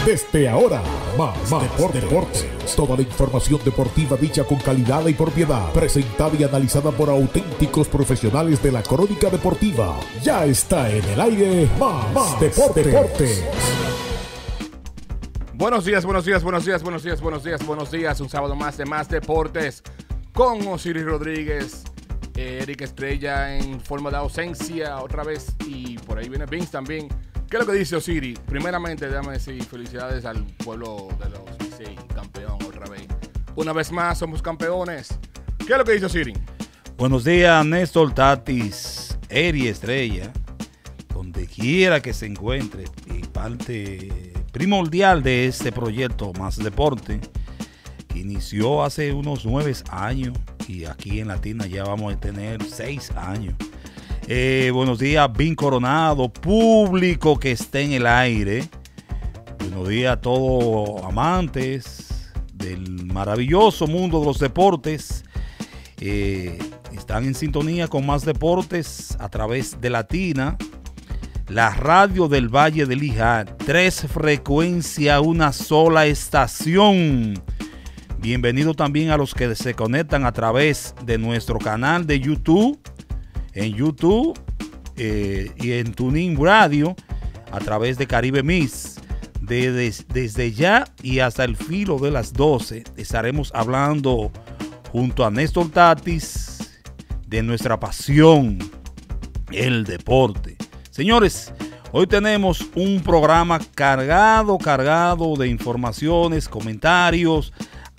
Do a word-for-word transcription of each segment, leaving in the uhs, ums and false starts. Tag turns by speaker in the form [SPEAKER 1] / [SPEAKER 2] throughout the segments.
[SPEAKER 1] Desde ahora, más, más deportes. deportes. Toda la información deportiva dicha con calidad y propiedad, presentada y analizada por auténticos profesionales de la crónica deportiva. Ya está en el aire Más, más deportes. deportes.
[SPEAKER 2] Buenos días, buenos días, buenos días, buenos días, buenos días, buenos días. Un sábado más de Más Deportes con Osiris Rodríguez, eh, Eric Estrella en forma de ausencia otra vez, y por ahí viene Vince también. ¿Qué es lo que dice Osiris? Primeramente, déjame decir felicidades al pueblo de los Licey, campeón otra vez. Una vez más somos campeones. ¿Qué es lo que dice Osiris?
[SPEAKER 3] Buenos días, Néstor Tatis, Eric Estrella, donde quiera que se encuentre, y parte primordial de este proyecto Más Deporte, que inició hace unos nueve años y aquí en Latina ya vamos a tener seis años. Eh, buenos días, Vin Coronado, público que esté en el aire. Buenos días a todos amantes del maravilloso mundo de los deportes. Eh, están en sintonía con Más Deportes a través de Latina, la radio del Valle del Hija, tres frecuencias, una sola estación. Bienvenido también a los que se conectan a través de nuestro canal de YouTube, en YouTube eh, y en TuneIn Radio, a través de Caribe Mix. De, de, desde ya y hasta el filo de las doce estaremos hablando junto a Néstor Tatis de nuestra pasión, el deporte. Señores, hoy tenemos un programa cargado, cargado de informaciones, comentarios,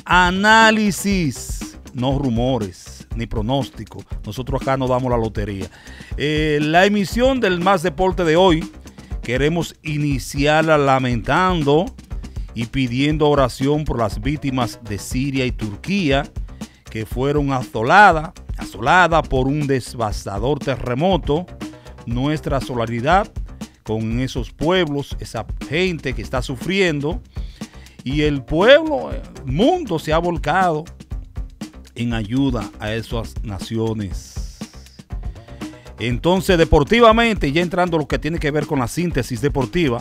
[SPEAKER 3] análisis, no rumores ni pronóstico. Nosotros acá no damos la lotería. Eh, la emisión del Más Deporte de hoy queremos iniciarla lamentando y pidiendo oración por las víctimas de Siria y Turquía, que fueron asoladas, asoladas por un devastador terremoto. Nuestra solidaridad con esos pueblos, esa gente que está sufriendo, y el pueblo, el mundo se ha volcado en ayuda a esas naciones. Entonces, deportivamente, ya entrando a lo que tiene que ver con la síntesis deportiva,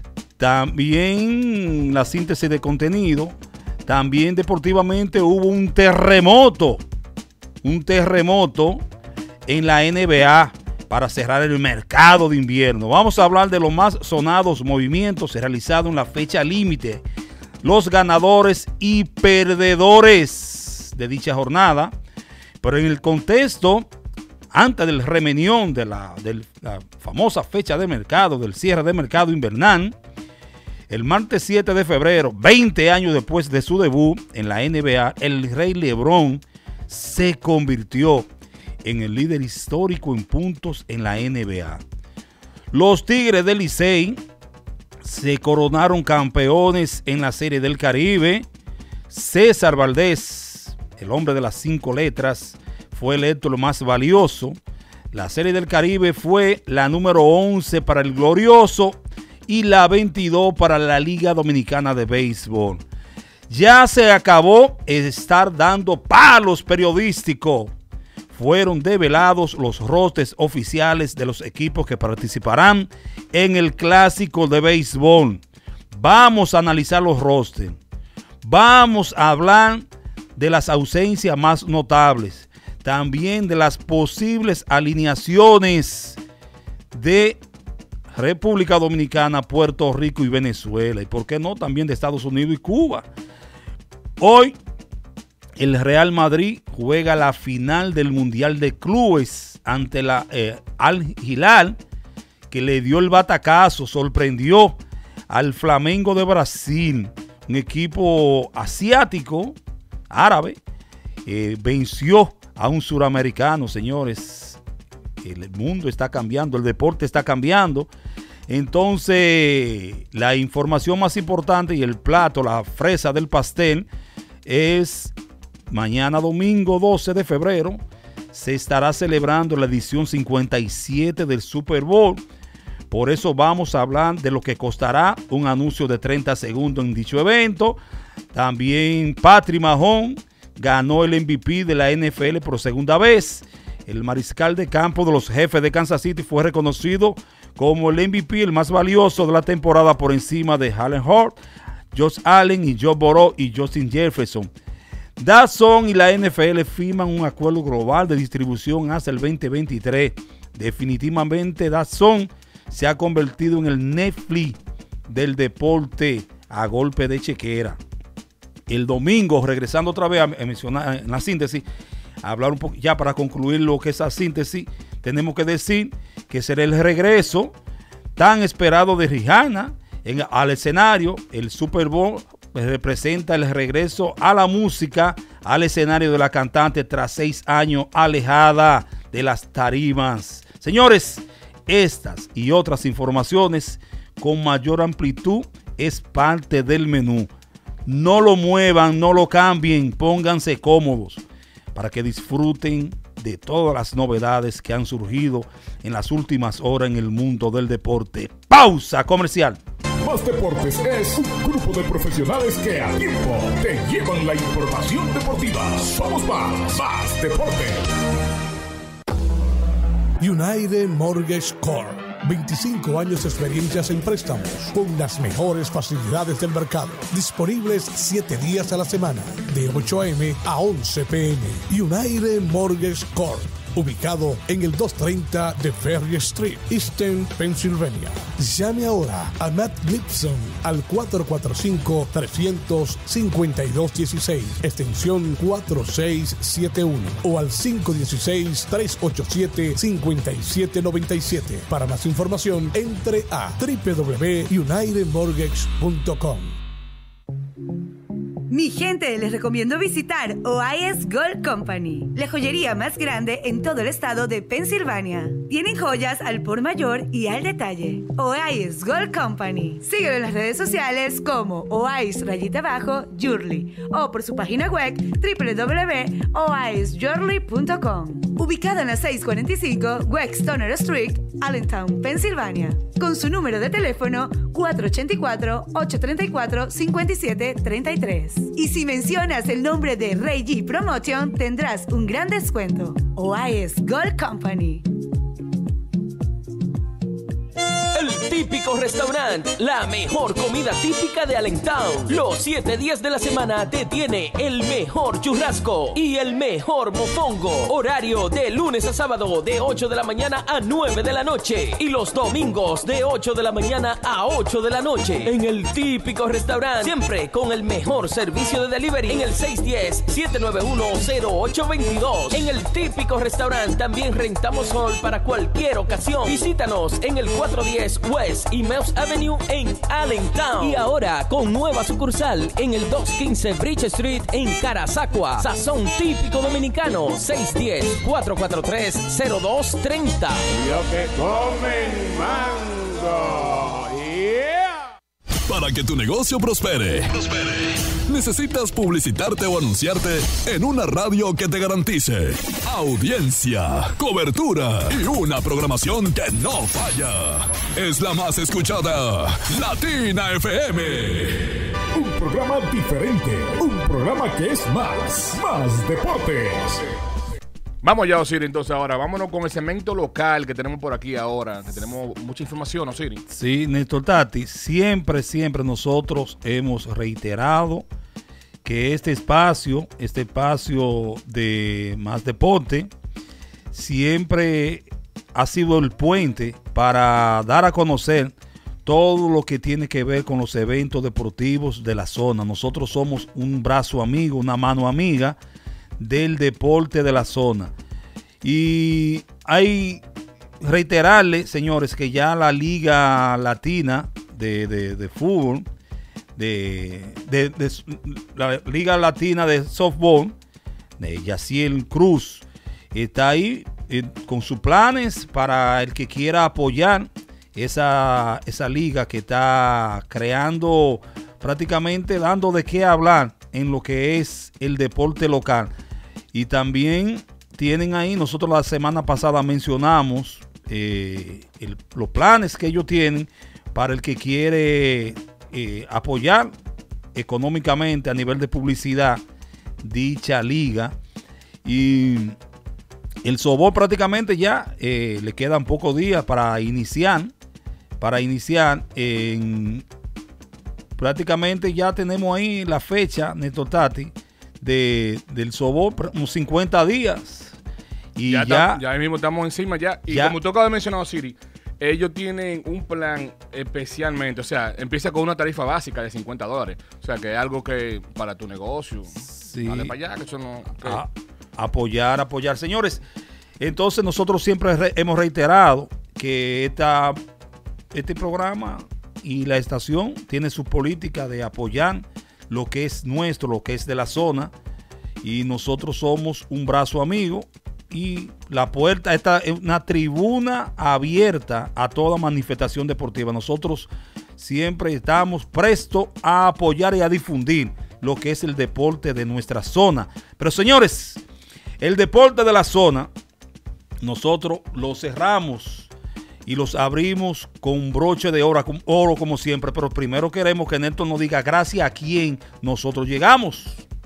[SPEAKER 3] también la síntesis de contenido, también deportivamente hubo un terremoto, un terremoto en la N B A para cerrar el mercado de invierno. Vamos a hablar de los más sonados movimientos realizados en la fecha límite, los ganadores y perdedores de dicha jornada, pero en el contexto, antes del remenión de la, de la famosa fecha de mercado, del cierre de mercado invernal, el martes siete de febrero, veinte años después de su debut en la N B A, el Rey LeBron se convirtió en el líder histórico en puntos en la N B A. Los Tigres del Licey se coronaron campeones en la Serie del Caribe. César Valdés, el hombre de las cinco letras, fue electo lo más valioso. La Serie del Caribe fue la número once para el Glorioso y la veintidós para la Liga Dominicana de Béisbol. Ya se acabó estar dando palos periodísticos. Fueron develados los rosters oficiales de los equipos que participarán en el Clásico de Béisbol. Vamos a analizar los rosters. Vamos a hablar de las ausencias más notables. También de las posibles alineaciones de República Dominicana, Puerto Rico y Venezuela. Y por qué no, también de Estados Unidos y Cuba. Hoy el Real Madrid juega la final del Mundial de Clubes ante la eh, Al Hilal, que le dio el batacazo, sorprendió al Flamengo de Brasil, un equipo asiático, árabe, eh, venció a un suramericano. Señores, el mundo está cambiando, el deporte está cambiando. Entonces, la información más importante y el plato, la fresa del pastel, es mañana domingo doce de febrero, se estará celebrando la edición cincuenta y siete del Super Bowl. Por eso vamos a hablar de lo que costará un anuncio de treinta segundos en dicho evento. También Patrick Mahomes ganó el M V P de la N F L por segunda vez. El mariscal de campo de los Jefes de Kansas City fue reconocido como el M V P, el más valioso de la temporada, por encima de Jalen Hurts, Josh Allen y Joe Burrow y Justin Jefferson. D A Z N y la N F L firman un acuerdo global de distribución hasta el veinte veintitrés. Definitivamente D A Z N se ha convertido en el Netflix del deporte a golpe de chequera. El domingo, regresando otra vez a mencionar en la síntesis, a hablar un poco, ya para concluir lo que es la síntesis, tenemos que decir que será el regreso tan esperado de Rihanna en, al escenario. El Super Bowl representa el regreso a la música, al escenario de la cantante tras seis años alejada de las tarimas. Señores, estas y otras informaciones con mayor amplitud es parte del menú. No lo muevan, no lo cambien, pónganse cómodos para que disfruten de todas las novedades que han surgido en las últimas horas en el mundo del deporte. Pausa comercial.
[SPEAKER 1] Más Deportes es un grupo de profesionales que a tiempo te llevan la información deportiva. Somos más, más Deporte.
[SPEAKER 4] United Mortgage Corp. veinticinco años de experiencias en préstamos con las mejores facilidades del mercado. Disponibles siete días a la semana, de ocho a eme a once pe eme. United Mortgage Corp. Ubicado en el doscientos treinta de Ferry Street, Eastern Pennsylvania. Llame ahora a Matt Gibson al cuatro cuatro cinco, tres cinco dos uno seis, extensión cuatro seis siete uno, o al cinco uno seis, tres ocho siete, cinco siete nueve siete. Para más información, entre a doble u doble u doble u punto united mortgage punto com.
[SPEAKER 5] Mi gente, les recomiendo visitar O I S Gold Company, la joyería más grande en todo el estado de Pensilvania. Tienen joyas al por mayor y al detalle. O I S Gold Company. Síguelo en las redes sociales como Ois rayita abajo Jewelry o por su página web doble u doble u doble u punto ois jewelry punto com. Ubicado en la seiscientos cuarenta y cinco West Stoner Street, Allentown, Pensilvania. Con su número de teléfono cuatro ocho cuatro, ocho tres cuatro, cinco siete tres tres. Y si mencionas el nombre de Ray G Promotion, tendrás un gran descuento. O I S Gold Company.
[SPEAKER 6] El típico restaurante, la mejor comida típica de Allentown. Los siete días de la semana te tiene el mejor churrasco y el mejor mofongo. Horario de lunes a sábado de ocho de la mañana a nueve de la noche. Y los domingos de ocho de la mañana a ocho de la noche. En el típico restaurante, siempre con el mejor servicio de delivery en el seis uno cero, siete nueve uno, cero ocho dos dos. En el típico restaurante también rentamos hall para cualquier ocasión. Visítanos en el cuatrocientos diez West y Mills Avenue en Allentown. Y ahora con nueva sucursal en el doscientos quince Bridge Street en Carasacua. Sazón típico dominicano. seis uno cero, cuatro cuatro tres, cero dos tres cero.
[SPEAKER 2] Lo que comen mango. Yeah.
[SPEAKER 7] Para que tu negocio prospere, prospere, necesitas publicitarte o anunciarte en una radio que te garantice audiencia, cobertura y una programación que no falla. Es la más escuchada, Latina F M.
[SPEAKER 1] Un programa diferente, un programa que es más, más deportes.
[SPEAKER 2] Vamos ya, Osiris, entonces ahora, vámonos con el segmento local que tenemos por aquí ahora, que tenemos mucha información, Osiris.
[SPEAKER 3] Sí, Néstor Tati, siempre, siempre nosotros hemos reiterado que este espacio, este espacio de Más Deporte, siempre ha sido el puente para dar a conocer todo lo que tiene que ver con los eventos deportivos de la zona. Nosotros somos un brazo amigo, una mano amiga del deporte de la zona. Y hay reiterarle, señores, que ya la Liga Latina de, de, de fútbol, de, de, de la Liga Latina de softball, de Yaciel Cruz, está ahí eh, con sus planes para el que quiera apoyar esa, esa liga que está creando, prácticamente dando de qué hablar en lo que es el deporte local. Y también tienen ahí, nosotros la semana pasada mencionamos eh, el, los planes que ellos tienen para el que quiere eh, apoyar económicamente a nivel de publicidad dicha liga. Y el softball prácticamente ya eh, le quedan pocos días para iniciar para iniciar en... Prácticamente ya tenemos ahí la fecha, Néstor Tati, de, del Sobor, unos cincuenta días. Y ya,
[SPEAKER 2] ya,
[SPEAKER 3] ya,
[SPEAKER 2] ya ahí mismo estamos encima ya. Y
[SPEAKER 3] ya,
[SPEAKER 2] como tú acabas de mencionar, Siri, ellos tienen un plan especialmente, o sea, empieza con una tarifa básica de cincuenta dólares. O sea, que es algo que para tu negocio,
[SPEAKER 3] sí,
[SPEAKER 2] dale para allá, que eso no... Que...
[SPEAKER 3] A, apoyar, apoyar. Señores, entonces nosotros siempre re, hemos reiterado que esta, este programa y la estación tiene su política de apoyar lo que es nuestro, lo que es de la zona, y nosotros somos un brazo amigo y la puerta, esta es una tribuna abierta a toda manifestación deportiva. Nosotros siempre estamos prestos a apoyar y a difundir lo que es el deporte de nuestra zona. Pero señores, el deporte de la zona, nosotros lo cerramos y los abrimos con broche de oro, con oro como siempre. Pero primero queremos que Néstor nos diga gracias a quién nosotros llegamos.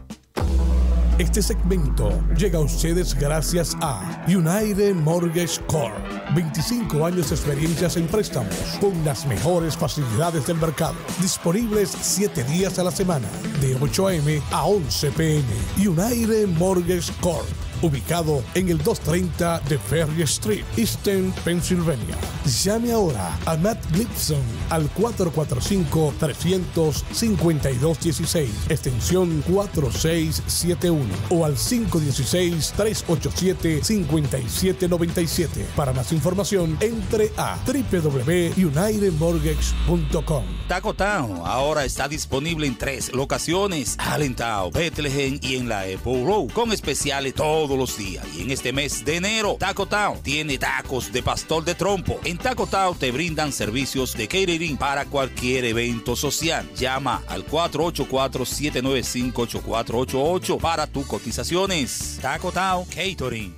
[SPEAKER 4] Este segmento llega a ustedes gracias a United Mortgage Corp. veinticinco años de experiencias en préstamos con las mejores facilidades del mercado. Disponibles siete días a la semana, de ocho a eme a once pe eme. United Mortgage Corp. Ubicado en el doscientos treinta de Ferry Street, Eastern Pennsylvania. Llame ahora a Matt Gibson al cuatro cuatro cinco, tres cinco dos uno seis, extensión cuatro seis siete uno, o al cinco uno seis, tres ocho siete, cinco siete nueve siete. Para más información, entre a doble u doble u doble u punto united mortgage punto com.
[SPEAKER 8] Taco Town ahora está disponible en tres locaciones: Allentown, Bethlehem y en la Apple Road, con especiales todos los días. Y en este mes de enero, Taco Town tiene tacos de pastor de trompo. En Taco Town te brindan servicios de catering para cualquier evento social. Llama al cuatro ocho cuatro, siete nueve cinco, ocho cuatro ocho ocho para tus cotizaciones. Taco Town Catering.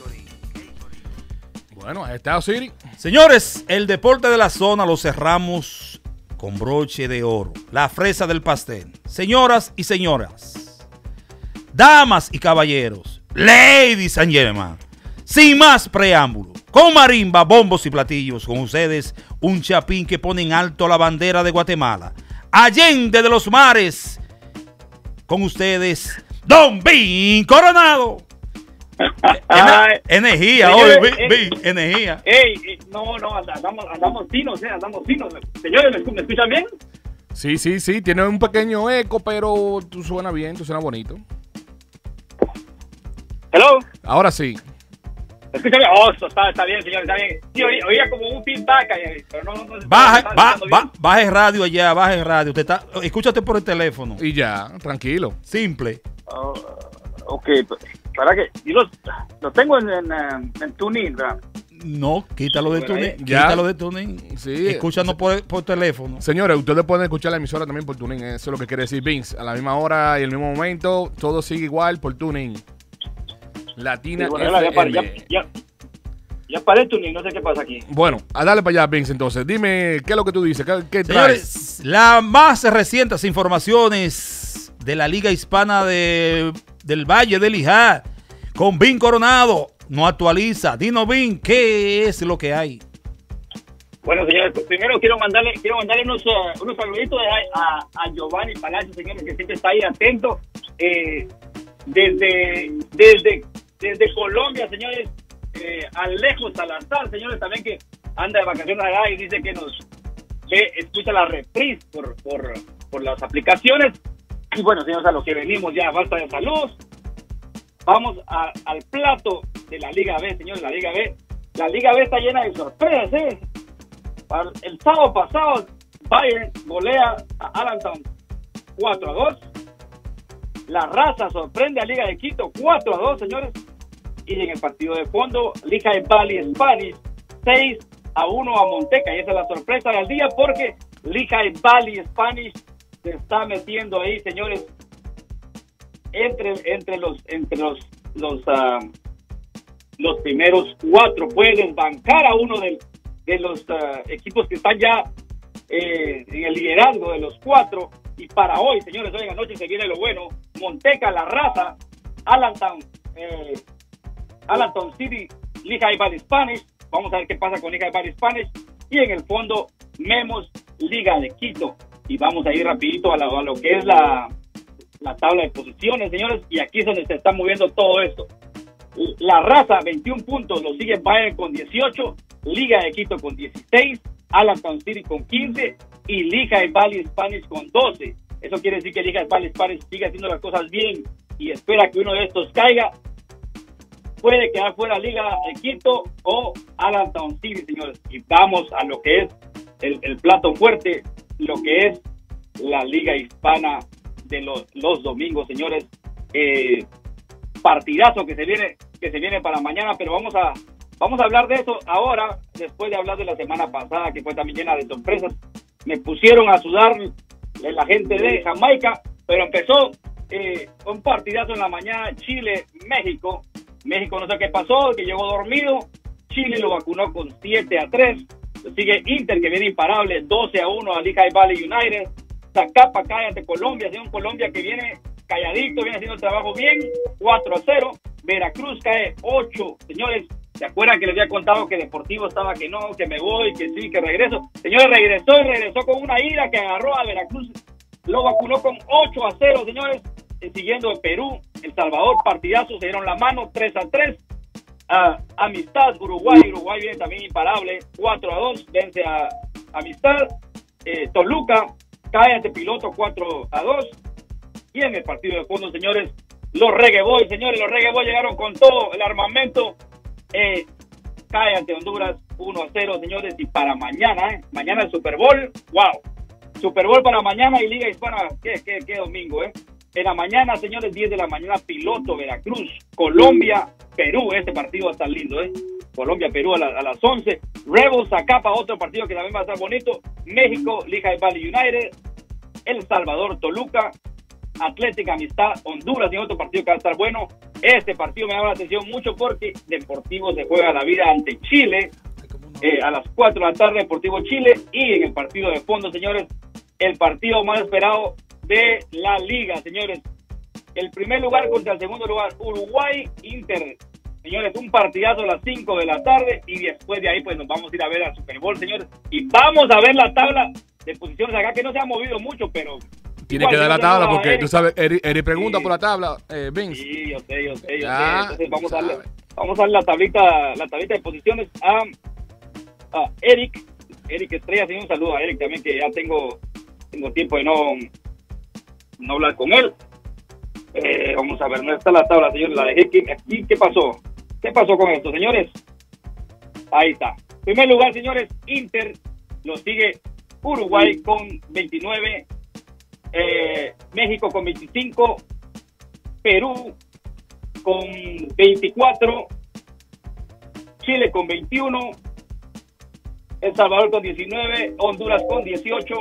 [SPEAKER 2] Bueno, ahí está Siri.
[SPEAKER 3] Señores, el deporte de la zona lo cerramos con broche de oro. La fresa del pastel. Señoras y señoras, damas y caballeros, ladies and gentlemen, sin más preámbulo, con marimba, bombos y platillos, con ustedes, un chapín que pone en alto la bandera de Guatemala. Allende de los mares, con ustedes, Don Bin Coronado.
[SPEAKER 9] Ay,
[SPEAKER 3] energía,
[SPEAKER 9] señores,
[SPEAKER 3] hoy,
[SPEAKER 9] eh,
[SPEAKER 3] Bin, energía.
[SPEAKER 9] Ey, ey, no, no, andamos, andamos finos, eh, andamos finos. Señores, ¿me, ¿me escuchan bien?
[SPEAKER 2] Sí, sí, sí, tiene un pequeño eco, pero tú suena bien, tú suena bonito.
[SPEAKER 9] Hello.
[SPEAKER 2] Ahora sí.
[SPEAKER 9] ¿Me escuchan bien? Oh, está, está bien, señores, está bien. Sí, oía, oía como un feedback ahí, pero no, no, no
[SPEAKER 3] Baje,
[SPEAKER 9] está,
[SPEAKER 3] ba,
[SPEAKER 9] está
[SPEAKER 3] ba, baje radio allá, baje radio. Usted está, escúchate por el teléfono.
[SPEAKER 2] Y ya, tranquilo.
[SPEAKER 3] Simple.
[SPEAKER 9] Oh, ok, para que yo lo, lo tengo en, en, en TuneIn, ¿verdad?
[SPEAKER 3] No, quítalo de
[SPEAKER 9] Bueno,
[SPEAKER 3] TuneIn.
[SPEAKER 2] ya.
[SPEAKER 3] Quítalo de TuneIn.
[SPEAKER 2] Sí.
[SPEAKER 3] Escúchanos por, por teléfono.
[SPEAKER 2] Señores, ustedes pueden escuchar la emisora también por TuneIn. Eso es lo que quiere decir Vince. A la misma hora y el mismo momento, todo sigue igual por TuneIn. Latina
[SPEAKER 9] Sí, bueno, ya,
[SPEAKER 2] F M.
[SPEAKER 9] ya, ya, ya paré TuneIn, no sé qué pasa aquí.
[SPEAKER 2] Bueno, a darle para allá, Vince, entonces. Dime, ¿qué es lo que tú dices? ¿Qué, qué traes?
[SPEAKER 3] Señores, las más recientes informaciones de la Liga Hispana de, del Valle del Ijá con Bin Coronado no actualiza. Dino, Bin, ¿qué es lo que hay?
[SPEAKER 9] Bueno, señores, primero quiero mandarle quiero mandarle unos, uh, unos saluditos a, a, a Giovanni Palacio, señores, que siempre está ahí atento. Eh, desde, desde, desde Colombia, señores, eh, Alejo Salazar, señores, también que anda de vacaciones allá y dice que nos ve, escucha la reprise por, por, por las aplicaciones. Y bueno, señores, a lo que venimos ya, basta de saludos. Vamos a, al plato de la Liga B, señores, la Liga B. La Liga B está llena de sorpresas, ¿eh? Para el sábado pasado, Bayern golea a Allentown cuatro a dos. La Raza sorprende a Liga de Quito cuatro a dos, señores. Y en el partido de fondo, Liga de Valley Spanish seis a uno a Monteca. Y esa es la sorpresa del día porque Liga de Valley Spanish se está metiendo ahí, señores, entre, entre los entre los los, uh, los primeros cuatro. Pueden bancar a uno de, de los uh, equipos que están ya eh, en el liderazgo de los cuatro. Y para hoy, señores, hoy en la noche se viene lo bueno. Monteca, La Raza, Allentown, eh, Allentown City, Liga de Valley Spanish. Vamos a ver qué pasa con Liga de Valley Spanish. Y en el fondo, Memos, Liga de Quito. Y vamos a ir rapidito a, la, a lo que es la, la tabla de posiciones, señores, y aquí es donde se está moviendo todo esto. La Raza, veintiún puntos, lo sigue Bayern con dieciocho, Liga de Quito con dieciséis, Allentown City con quince y Liga Valley Spanish con doce. Eso quiere decir que Liga Valley Spanish sigue haciendo las cosas bien y espera que uno de estos caiga. Puede quedar fuera Liga de Quito o Allentown City, señores. Y vamos a lo que es el, el plato fuerte, lo que es la Liga Hispana de los, los domingos, señores. Eh, partidazo que se viene que se viene para mañana, pero vamos a vamos a hablar de eso ahora, después de hablar de la semana pasada, que fue también llena de sorpresas. Me pusieron a sudar la gente de Jamaica, pero empezó eh, un partidazo en la mañana, Chile-México. México no sé qué pasó, que llegó dormido. Chile lo vacunó con siete a tres. Sigue Inter, que viene imparable, doce a uno a Lehigh Valley United. Zacapa cae ante Colombia, es un Colombia que viene calladito, viene haciendo el trabajo bien, cuatro a cero. Veracruz cae ocho. Señores, ¿se acuerdan que les había contado que Deportivo estaba que no, que me voy, que sí, que regreso? Señores, regresó y regresó con una ira que agarró a Veracruz. Lo vacunó con ocho a cero, señores. Eh, siguiendo de Perú, El Salvador, partidazo, se dieron la mano, tres a tres. Uh, Amistad, Uruguay, Uruguay viene también imparable, cuatro a dos, vence a Amistad. eh, Toluca cae ante Piloto cuatro a dos. Y en el partido de fondo, señores, los Reggae Boys, señores, los Reggae Boys llegaron con todo el armamento, eh, cae ante Honduras uno a cero, señores. Y para mañana, eh, mañana el Super Bowl, wow, Super Bowl para mañana y Liga Hispana, qué, qué, qué domingo, eh. En la mañana, señores, diez de la mañana, Piloto, Veracruz, Colombia, Perú. Este partido va a estar lindo, ¿eh? Colombia, Perú a, la, a las once. Rebels, Zacapa, otro partido que también va a estar bonito. México, Lehigh Valley United. El Salvador, Toluca. Atlética, Amistad, Honduras, y otro partido que va a estar bueno. Este partido me llama la atención mucho porque Deportivo se juega la vida ante Chile. Eh, a las cuatro de la tarde, Deportivo Chile. Y en el partido de fondo, señores, el partido más esperado de la liga, señores. El primer lugar contra el segundo lugar, Uruguay, Inter. Señores, un partidazo a las cinco de la tarde y después de ahí pues nos vamos a ir a ver al Super Bowl, señores. Y vamos a ver la tabla de posiciones acá, que no se ha movido mucho, pero...
[SPEAKER 2] Tiene que dar la tabla porque tú sabes, Eri, Eri pregunta sí por la tabla, eh, Vince.
[SPEAKER 9] Sí, yo sé, yo sé, yo ya, sé. Entonces vamos a darle, vamos a darle la tablita, la tablita de posiciones a, a Eric. Eric Estrella, sí, un saludo a Eric también, que ya tengo, tengo tiempo de no... no hablar con él. Eh, vamos a ver, no está la tabla, señores, la dejé aquí, aquí. ¿Qué pasó? ¿Qué pasó con esto, señores? Ahí está. Primer lugar, señores, Inter, lo sigue Uruguay con veintinueve, eh, México con veinticinco, Perú con veinticuatro, Chile con veintiuno, El Salvador con diecinueve, Honduras con dieciocho,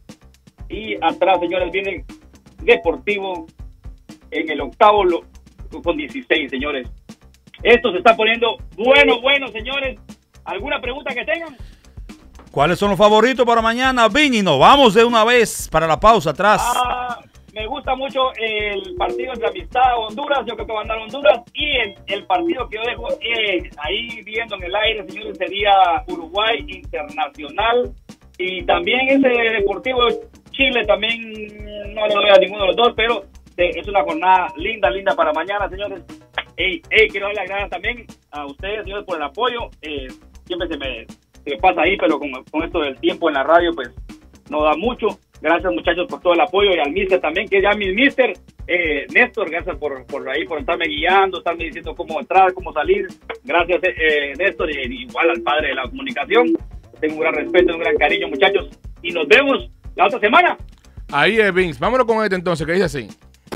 [SPEAKER 9] y atrás, señores, viene Deportivo en el octavo lo, con dieciséis, señores. Esto se está poniendo bueno, bueno, señores. ¿Alguna pregunta que tengan?
[SPEAKER 3] ¿Cuáles son los favoritos para mañana, Vini? Nos vamos de una vez para la pausa atrás.
[SPEAKER 9] Ah, me gusta mucho el partido entre Amistad Honduras. Yo creo que va a andar Honduras. Y el, el partido que yo dejo eh, ahí viendo en el aire, señores, sería Uruguay Internacional. Y también ese Deportivo Chile también no le doy a ninguno de los dos, pero eh, es una jornada linda, linda para mañana, señores. Hey, hey, quiero darle las gracias también a ustedes, señores, por el apoyo. Eh, siempre se me, se me pasa ahí, pero con, con esto del tiempo en la radio, pues no da mucho. Gracias, muchachos, por todo el apoyo, y al mister también, que ya mi mister, eh, Néstor, gracias por, por ahí, por estarme guiando, estarme diciendo cómo entrar, cómo salir. Gracias, eh, Néstor, y igual al padre de la comunicación. Tengo un gran respeto, un gran cariño, muchachos, y nos vemos la otra semana.
[SPEAKER 2] Ahí es, Vince. Vámonos con este entonces, que dice así.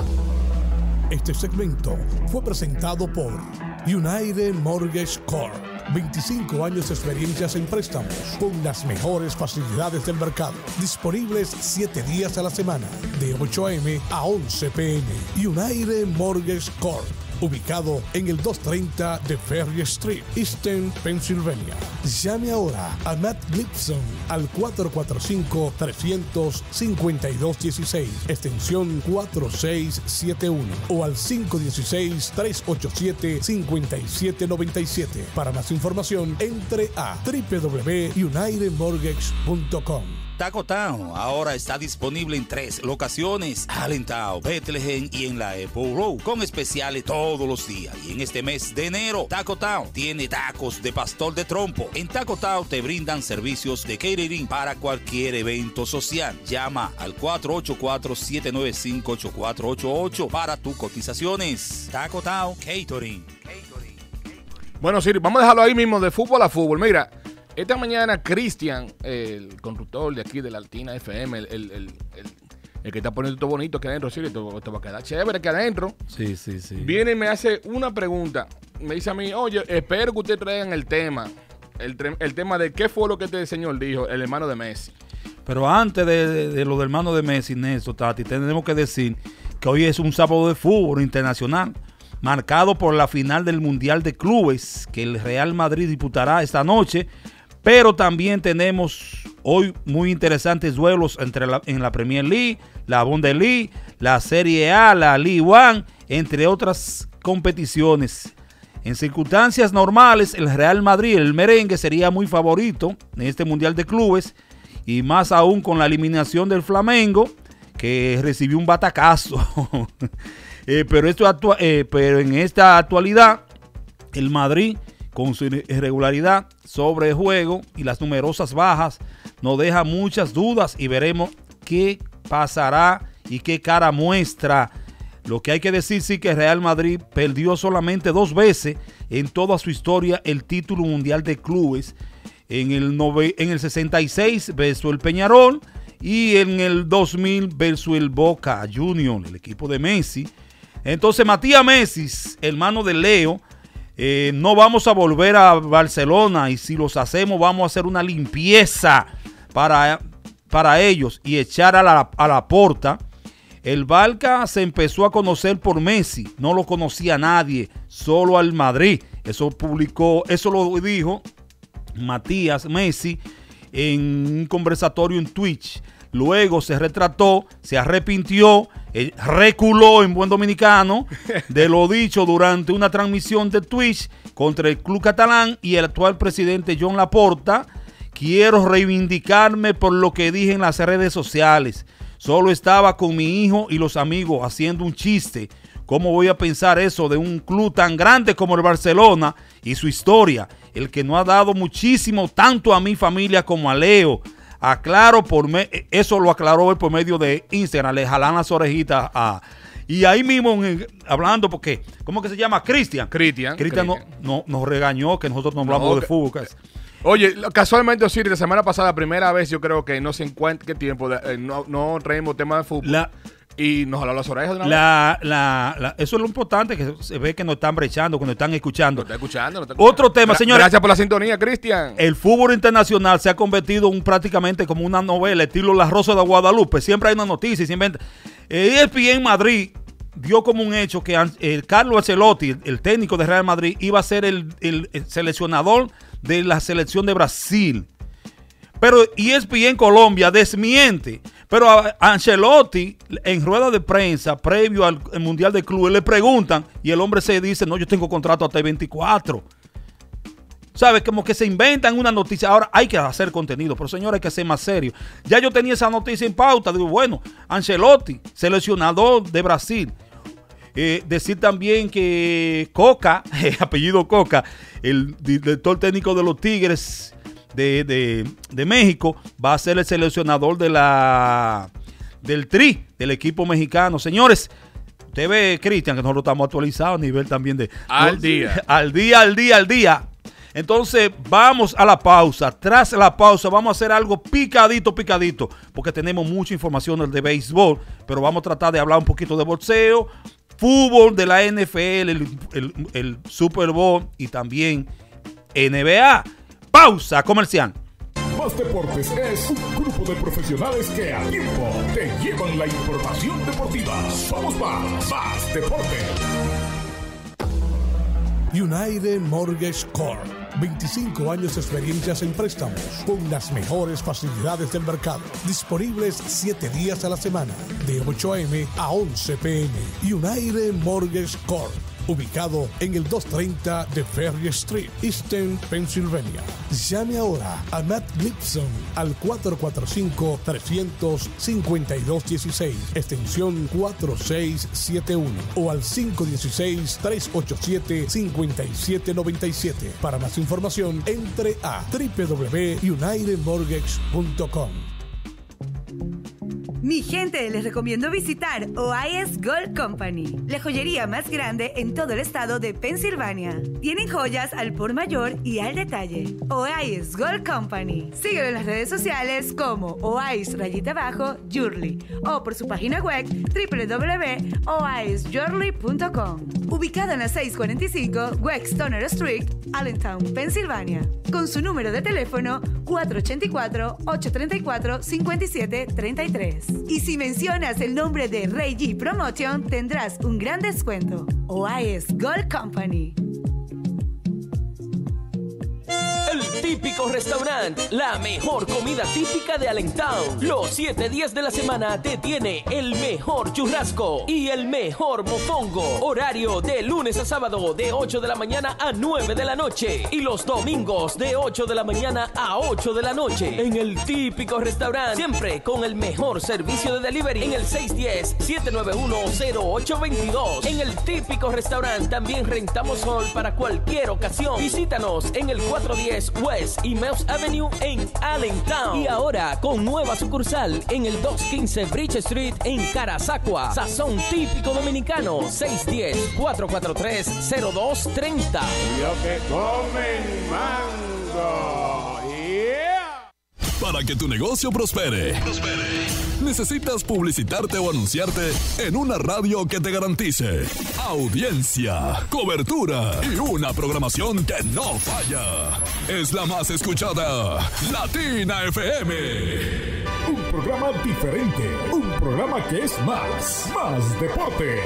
[SPEAKER 4] Este segmento fue presentado por United Mortgage Corp. veinticinco años de experiencias en préstamos con las mejores facilidades del mercado. Disponibles siete días a la semana, de ocho a eme a once pe eme. United Mortgage Corp. ubicado en el doscientos treinta de Ferry Street, Eastern Pennsylvania. Llame ahora a Matt Gibson al cuatro cuatro cinco, tres cinco dos uno seis, extensión cuatro seis siete uno, o al cinco uno seis, tres ocho siete, cinco siete nueve siete. Para más información, entre a w w w punto united mortgage punto com.
[SPEAKER 8] Taco Town ahora está disponible en tres locaciones: Allentown, Bethlehem y en la Apple Road, con especiales todos los días. Y en este mes de enero, Taco Town tiene tacos de pastor de trompo. En Taco Town te brindan servicios de catering para cualquier evento social. Llama al cuatro ocho cuatro, siete nueve cinco, ocho cuatro ocho ocho para tus cotizaciones. Taco Town Catering. Catering.
[SPEAKER 2] Bueno, Siri, vamos a dejarlo ahí mismo, de fútbol a fútbol. Mira, esta mañana Cristian, el conductor de aquí de la Altina F M, el, el, el, el, el que está poniendo todo bonito aquí adentro, Siri, esto, esto va a quedar chévere aquí adentro.
[SPEAKER 3] Sí, sí, sí.
[SPEAKER 2] Viene y me hace una pregunta. Me dice a mí, oye, espero que ustedes traigan el tema. El, el tema de qué fue lo que este señor dijo, el hermano de Messi.
[SPEAKER 3] Pero antes de, de, de lo del hermano de Messi, Nelson, Tati, tenemos que decir que hoy es un sábado de fútbol internacional, marcado por la final del Mundial de Clubes, que el Real Madrid disputará esta noche. Pero también tenemos hoy muy interesantes duelos entre la, en la Premier League, la Bundesliga, la Serie A, la Ligue uno, entre otras competiciones. En circunstancias normales, el Real Madrid, el merengue, sería muy favorito en este Mundial de Clubes, y más aún con la eliminación del Flamengo, que recibió un batacazo. eh, pero, esto actua eh, pero en esta actualidad, el Madrid, con su irregularidad sobre el juego y las numerosas bajas, nos deja muchas dudas y veremos qué pasará y qué cara muestra. Lo que hay que decir sí que Real Madrid perdió solamente dos veces en toda su historia el título mundial de clubes, en el, nove, en el sesenta y seis versus el Peñarol y en el dos mil versus el Boca Juniors, el equipo de Messi. Entonces Matías Messi, hermano de Leo, Eh, no vamos a volver a Barcelona, y si los hacemos vamos a hacer una limpieza para, para ellos y echar a la, a la porta. El Barca se empezó a conocer por Messi, no lo conocía nadie, solo al Madrid. Eso publicó, eso lo dijo Matías Messi en un conversatorio en Twitch. Luego se retrató, se arrepintió, eh, reculó en buen dominicano de lo dicho durante una transmisión de Twitch contra el club catalán y el actual presidente Joan Laporta. Quiero reivindicarme por lo que dije en las redes sociales. Solo estaba con mi hijo y los amigos haciendo un chiste. ¿Cómo voy a pensar eso de un club tan grande como el Barcelona y su historia? El que no ha dado muchísimo tanto a mi familia como a Leo. Aclaro por me eso lo aclaró él por medio de Instagram, le jalan las orejitas a, y ahí mismo hablando, porque ¿cómo que se llama? Cristian.
[SPEAKER 2] Cristian.
[SPEAKER 3] Cristian no, no, nos regañó que nosotros no hablamos no, de fútbol.
[SPEAKER 2] Oye, casualmente, Osiris, la semana pasada, primera vez, yo creo que no sé en cuánto qué tiempo, eh, no, no traemos temas de fútbol. La, y nos jaló las orejas de una
[SPEAKER 3] la, la, la, eso es lo importante, que se ve que nos están brechando, que nos están escuchando.
[SPEAKER 2] Nos está escuchando, nos está escuchando.
[SPEAKER 3] Otro tema, señores.
[SPEAKER 2] Gracias por la sintonía, Cristian.
[SPEAKER 3] El fútbol internacional se ha convertido un, prácticamente como una novela, estilo La Rosa de Guadalupe. Siempre hay una noticia y siempre... E S P N Madrid dio como un hecho que el Carlo Ancelotti, el técnico de Real Madrid, iba a ser el, el, el seleccionador de la selección de Brasil. Pero E S P N Colombia desmiente. Pero a Ancelotti, en rueda de prensa, previo al, al Mundial de Clubes, le preguntan y el hombre se dice, no, yo tengo contrato hasta el veinticuatro. ¿Sabes? Como que se inventan una noticia. Ahora hay que hacer contenido, pero señores, hay que ser más serio. Ya yo tenía esa noticia en pauta. Digo, bueno, Ancelotti, seleccionador de Brasil. Eh, decir también que Coca, eh, apellido Coca, el director técnico de los Tigres de, de, de México, va a ser el seleccionador de la del Tri, del equipo mexicano. Señores, usted ve, Cristian, que nosotros estamos actualizados a nivel también de...
[SPEAKER 2] Al no, día.
[SPEAKER 3] Al día, al día, al día. Entonces, vamos a la pausa. Tras la pausa, vamos a hacer algo picadito, picadito, porque tenemos mucha información de béisbol, pero vamos a tratar de hablar un poquito de boxeo, fútbol de la N F L, el, el, el Super Bowl y también N B A. Pausa comercial.
[SPEAKER 1] Más Deportes es un grupo de profesionales que a tiempo te llevan la información deportiva. Somos más, más Deportes.
[SPEAKER 4] United Mortgage Corp. veinticinco años de experiencias en préstamos con las mejores facilidades del mercado. Disponibles siete días a la semana, de ocho a m a once p m United Mortgage Corp. Ubicado en el doscientos treinta de Ferry Street, Eastern Pennsylvania. Llame ahora a Matt Gibson al cuatro cuatro cinco, tres cinco dos, uno seis, extensión cuatro seis siete uno o al cinco uno seis, tres ocho siete, cinco siete nueve siete. Para más información, entre a w w w punto united mortgage punto com.
[SPEAKER 5] Mi gente, les recomiendo visitar O I S Gold Company, la joyería más grande en todo el estado de Pensilvania. Tienen joyas al por mayor y al detalle. O I S Gold Company. Síguelo en las redes sociales como Ois rayita abajo Jewelry o por su página web w w w punto o i s jewelry punto com. Ubicado en la seiscientos cuarenta y cinco West Stoner Street, Allentown, Pensilvania. Con su número de teléfono cuatro ocho cuatro, ocho tres cuatro, cinco siete tres tres. Y si mencionas el nombre de Ray G Promotion, tendrás un gran descuento. O I S Gold Company.
[SPEAKER 6] El Típico Restaurante, la mejor comida típica de Allentown. Los siete días de la semana te tiene el mejor churrasco y el mejor mofongo. Horario de lunes a sábado de ocho de la mañana a nueve de la noche. Y los domingos de ocho de la mañana a ocho de la noche. En el Típico Restaurante, siempre con el mejor servicio de delivery en el seis uno cero, siete nueve uno, cero ocho dos dos. En el Típico Restaurante también rentamos hall para cualquier ocasión. Visítanos en el cuatrocientos diez West y Mills Avenue en Allentown. Y ahora con nueva sucursal en el doscientos quince Bridge Street en Carasacua. Sazón típico dominicano. seis uno cero, cuatro cuatro tres, cero dos tres cero.
[SPEAKER 2] Lo que comen mango. Yeah.
[SPEAKER 7] Para que tu negocio prospere, prospere, necesitas publicitarte o anunciarte en una radio que te garantice audiencia, cobertura y una programación que no falla. Es la más escuchada, Latina F M.
[SPEAKER 1] Un programa diferente, un programa que es más, más deportes.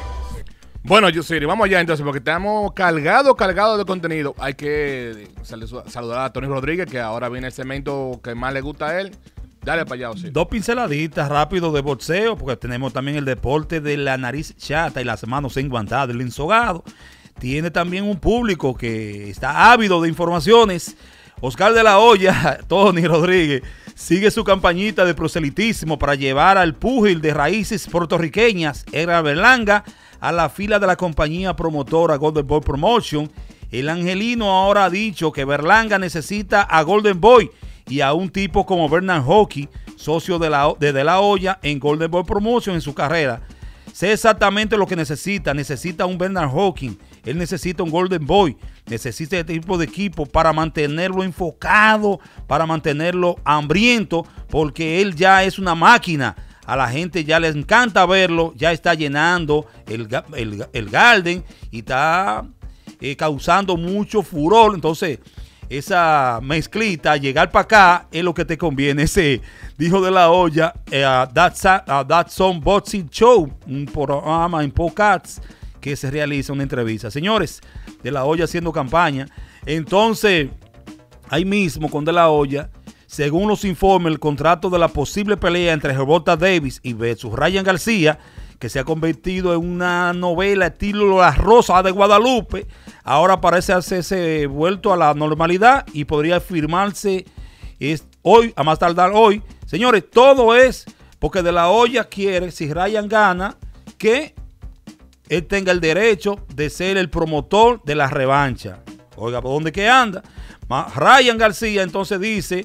[SPEAKER 2] Bueno, Yusiri, vamos allá entonces, porque estamos cargados, cargados de contenido. Hay que saludar a Tony Rodríguez, que ahora viene el segmento que más le gusta a él. Dale para allá, Osiris.
[SPEAKER 3] Dos pinceladitas rápido de boxeo, porque tenemos también el deporte de la nariz chata y las manos enguantadas, el ensogado. Tiene también un público que está ávido de informaciones. Oscar de la Hoya, Tony Rodríguez, sigue su campañita de proselitismo para llevar al púgil de raíces puertorriqueñas, Edgar Berlanga, a la fila de la compañía promotora Golden Boy Promotion. El angelino ahora ha dicho que Berlanga necesita a Golden Boy y a un tipo como Bernard Hockey, socio de, la, de De La Hoya en Golden Boy Promotion en su carrera. Sé exactamente lo que necesita. Necesita un Bernard Hockey. Él necesita un Golden Boy. Necesita este tipo de equipo para mantenerlo enfocado, para mantenerlo hambriento, porque él ya es una máquina. A la gente ya les encanta verlo. Ya está llenando el, el, el Garden y está eh, causando mucho furor. Entonces, esa mezclita, llegar para acá es lo que te conviene. Ese dijo De La Hoya, uh, that's, a, uh, that's Some Boxing Show, un programa en podcasts que se realiza una entrevista. Señores, De La Hoya haciendo campaña. Entonces, ahí mismo con De La Hoya, según los informes, el contrato de la posible pelea entre Gervonta Davis y versus Ryan García, que se ha convertido en una novela estilo La Rosa de Guadalupe, ahora parece hacerse vuelto a la normalidad y podría firmarse es, hoy, a más tardar hoy. Señores, todo es porque De La Hoya quiere, si Ryan gana, que él tenga el derecho de ser el promotor de la revancha. Oiga, ¿por dónde que anda? Ryan García entonces dice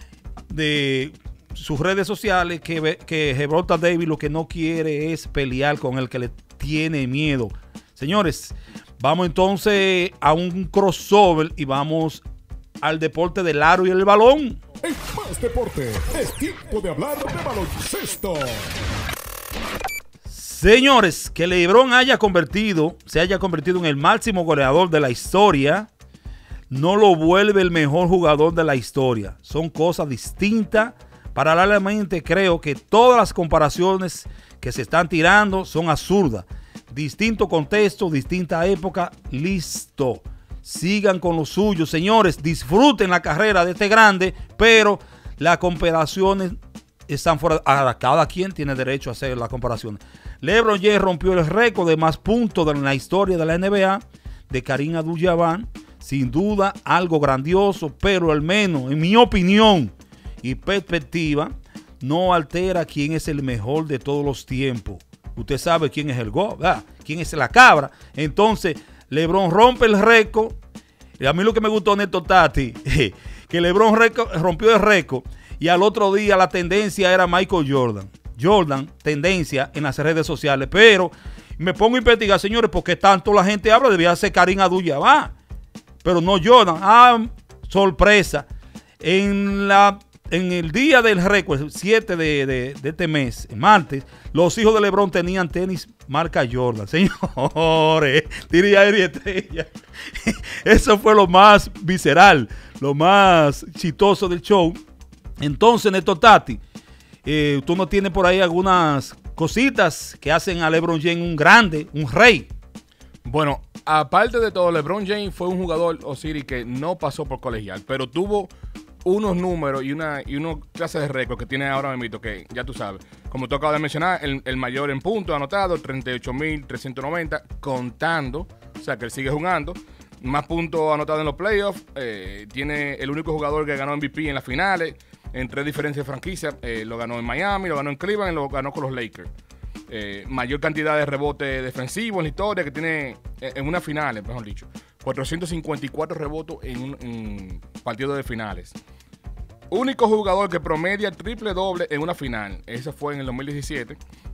[SPEAKER 3] de sus redes sociales que, que Gervonta Davis lo que no quiere es pelear con el que le tiene miedo. Señores, vamos entonces a un crossover y vamos al deporte del aro y el balón.
[SPEAKER 1] En Más Deporte, es tiempo de hablar de baloncesto.
[SPEAKER 3] Señores, que LeBron haya convertido, se haya convertido en el máximo goleador de la historia, no lo vuelve el mejor jugador de la historia. Son cosas distintas. Paralelamente, creo que todas las comparaciones que se están tirando son absurdas. Distinto contexto, distinta época, listo. Sigan con lo suyo, señores. Disfruten la carrera de este grande, pero las comparaciones están fuera. Ahora, cada quien tiene derecho a hacer las comparaciones. LeBron James rompió el récord de más puntos de la historia de la N B A de Kareem Abdul-Jabbar. Sin duda, algo grandioso, pero al menos, en mi opinión y perspectiva, no altera quién es el mejor de todos los tiempos. Usted sabe quién es el GOAT, ¿verdad? Quién es la cabra. Entonces, LeBron rompe el récord. Y a mí lo que me gustó, Neto Tati, que LeBron rompió el récord y al otro día la tendencia era Michael Jordan. Jordan, tendencia en las redes sociales. Pero me pongo a investigar, señores, porque tanto la gente habla, debía ser Kareem Abdul-Jabbar. Pero no Jordan. Ah, sorpresa. En la... En el día del récord, el siete de, de, de este mes, martes, los hijos de LeBron tenían tenis marca Jordan. Señores, diría Eri Estrella. Eso fue lo más visceral, lo más chistoso del show. Entonces, Neto Tati, eh, tú no tienes por ahí algunas cositas que hacen a LeBron James un grande, un rey.
[SPEAKER 2] Bueno, aparte de todo, LeBron James fue un jugador, Osiris, que no pasó por colegial, pero tuvo unos números y una y unos clases de récord que tiene ahora mismo, que ya tú sabes, como tú acabas de mencionar, el, el mayor en puntos anotado, treinta y ocho mil trescientos noventa, contando, o sea que él sigue jugando, más puntos anotados en los playoffs, eh, tiene el único jugador que ganó M V P en las finales, en tres diferencias de franquicia, eh, lo ganó en Miami, lo ganó en Cleveland y lo ganó con los Lakers. Eh, mayor cantidad de rebotes defensivos en la historia que tiene eh, en unas finales, mejor dicho. cuatrocientos cincuenta y cuatro rebotes en un en partido de finales. Único jugador que promedia triple doble en una final. Eso fue en el dos mil diecisiete.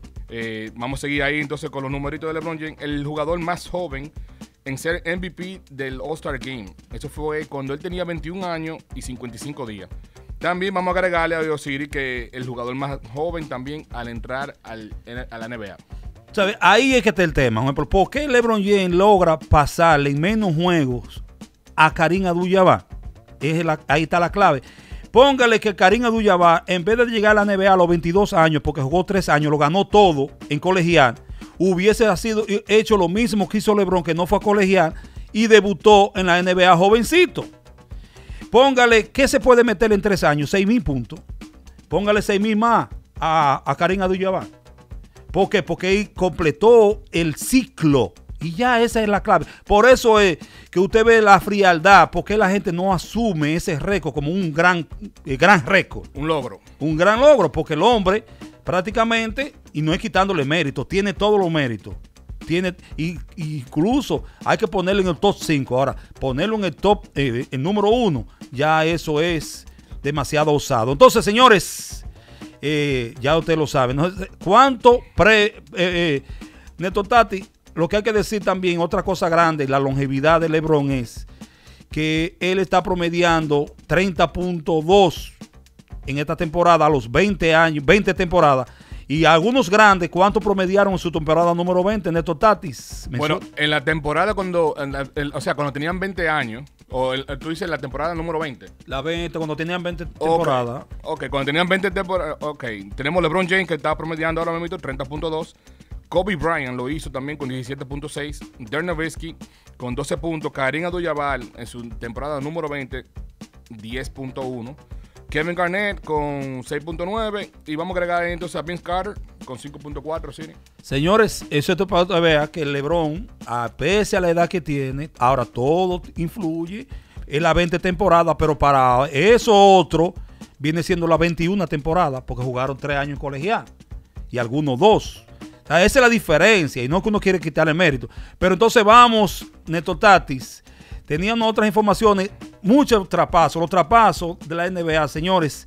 [SPEAKER 2] Eh, vamos a seguir ahí entonces con los numeritos de LeBron James. El jugador más joven en ser M V P del All-Star Game. Eso fue cuando él tenía veintiún años y cincuenta y cinco días. También vamos a agregarle a Osiris que el jugador más joven también al entrar al, a la N B A.
[SPEAKER 3] ¿Sabe? Ahí es que está el tema. ¿Por qué LeBron James logra pasarle en menos juegos a Kareem Abdul-Jabbar? Ahí está la clave. Póngale que Kareem Abdul-Jabbar, en vez de llegar a la N B A a los veintidós años, porque jugó tres años, lo ganó todo en colegial, hubiese sido hecho lo mismo que hizo LeBron, que no fue a colegial, y debutó en la N B A jovencito. Póngale, ¿qué se puede meter en tres años? seis mil puntos. Póngale seis mil más a, a Kareem Abdul-Jabbar. ¿Por qué? Porque él completó el ciclo. Y ya esa es la clave. Por eso es que usted ve la frialdad, porque la gente no asume ese récord como un gran, eh, gran récord.
[SPEAKER 2] Un logro.
[SPEAKER 3] Un gran logro, porque el hombre prácticamente, y no es quitándole méritos, tiene todos los méritos. Tiene, y, incluso hay que ponerlo en el top cinco. Ahora, ponerlo en el top, eh, el número uno, ya eso es demasiado osado. Entonces, señores, eh, ya ustedes lo saben, ¿no? ¿Cuánto pre... Eh, eh, Neto Tati, lo que hay que decir también, otra cosa grande, la longevidad de LeBron es que él está promediando treinta punto dos en esta temporada, a los veinte años, veinte temporadas. Y algunos grandes, ¿cuánto promediaron en su temporada número veinte, Neto Tatis?
[SPEAKER 2] Bueno, en la temporada cuando, en la, el, o sea, cuando tenían veinte años, o el, tú dices la temporada número veinte.
[SPEAKER 3] La veinte, cuando tenían veinte temporadas.
[SPEAKER 2] Ok, ok, cuando tenían veinte temporadas, ok. Tenemos LeBron James que está promediando ahora mismo treinta punto dos. Kobe Bryant lo hizo también con diecisiete punto seis. Dirk Nowitzki con doce puntos. Kareem Abdul-Jabbar en su temporada número veinte, diez punto uno. Kevin Garnett con seis punto nueve. Y vamos a agregar entonces a Vince Carter con cinco punto cuatro. ¿sí?
[SPEAKER 3] Señores, eso es para que vean que LeBron, a pese a la edad que tiene, ahora todo influye en la veinte temporada, pero para eso otro viene siendo la veintiuna temporada, porque jugaron tres años en colegial y algunos dos. O sea, esa es la diferencia, y no que uno quiere quitarle mérito. Pero entonces vamos, Neto Tatis. Tenían otras informaciones, muchos traspasos, los traspasos de la N B A, señores.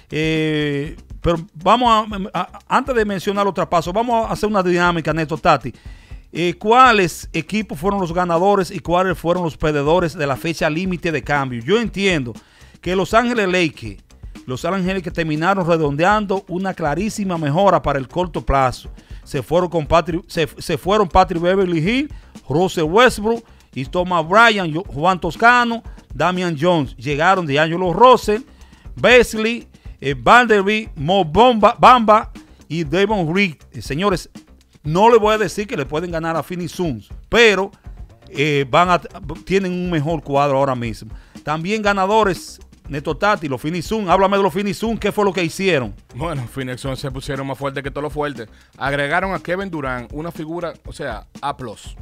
[SPEAKER 3] Eh, pero vamos a, a, antes de mencionar los traspasos, vamos a hacer una dinámica, Neto Tati. Eh, ¿Cuáles equipos fueron los ganadores y cuáles fueron los perdedores de la fecha límite de cambio? Yo entiendo que Los Ángeles Lakers, Los Ángeles que terminaron redondeando una clarísima mejora para el corto plazo. Se fueron con Patrick, se, se fueron Patrick Beverly Hill, Russell Westbrook y Thomas Bryant, Juan Toscano, Damian Jones. Llegaron D'Angelo Russell, Beasley, eh, Vanderbilt, Mo Bomba, Bamba y Devon Reed. Eh, señores, No le voy a decir que le pueden ganar a Phoenix Suns, pero eh, van a, tienen un mejor cuadro ahora mismo. También ganadores, Neto Tati, los Phoenix Suns. Háblame de los Phoenix Suns, ¿qué fue lo que hicieron?
[SPEAKER 2] Bueno, Phoenix Suns se pusieron más fuertes que todos los fuertes. Agregaron a Kevin Durant una figura, o sea, A plus.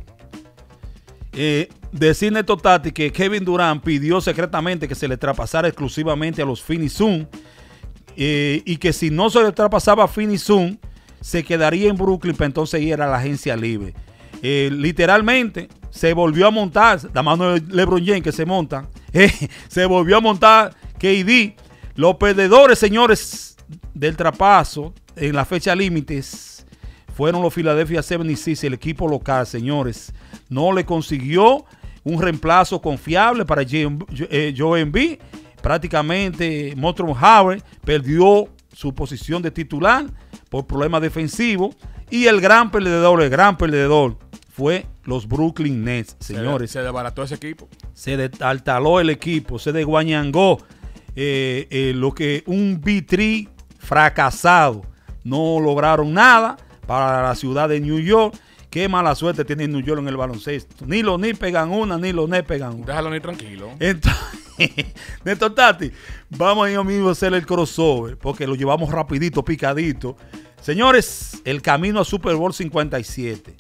[SPEAKER 3] Eh, decir Neto Tati que Kevin Durant pidió secretamente que se le traspasara exclusivamente a los Phoenix Suns eh, y que si no se le traspasaba a Phoenix Suns se quedaría en Brooklyn, pero entonces ir a la agencia libre. Eh, literalmente se volvió a montar, la mano de LeBron James que se monta, eh, se volvió a montar K D. Los perdedores, señores, del traspaso en la fecha límites fueron los Philadelphia setenta y seis, el equipo local, señores. No le consiguió un reemplazo confiable para Joel Embiid. Prácticamente Montrezl Harrell perdió su posición de titular por problemas defensivos. Y el gran perdedor, el gran perdedor fue los Brooklyn Nets, señores.
[SPEAKER 2] Se, se desbarató ese equipo.
[SPEAKER 3] Se destaltaló el equipo, se desguañangó. Eh, eh, lo que un B tres fracasado. No lograron nada para la ciudad de New York. Qué mala suerte tiene New York en el baloncesto. Ni los Knicks pegan una, ni los Nets pegan una.
[SPEAKER 2] Déjalo ni tranquilo.
[SPEAKER 3] Entonces, Neto Tati, vamos a ir mismo a hacer el crossover, porque lo llevamos rapidito, picadito. Señores, el camino a Super Bowl cincuenta y siete.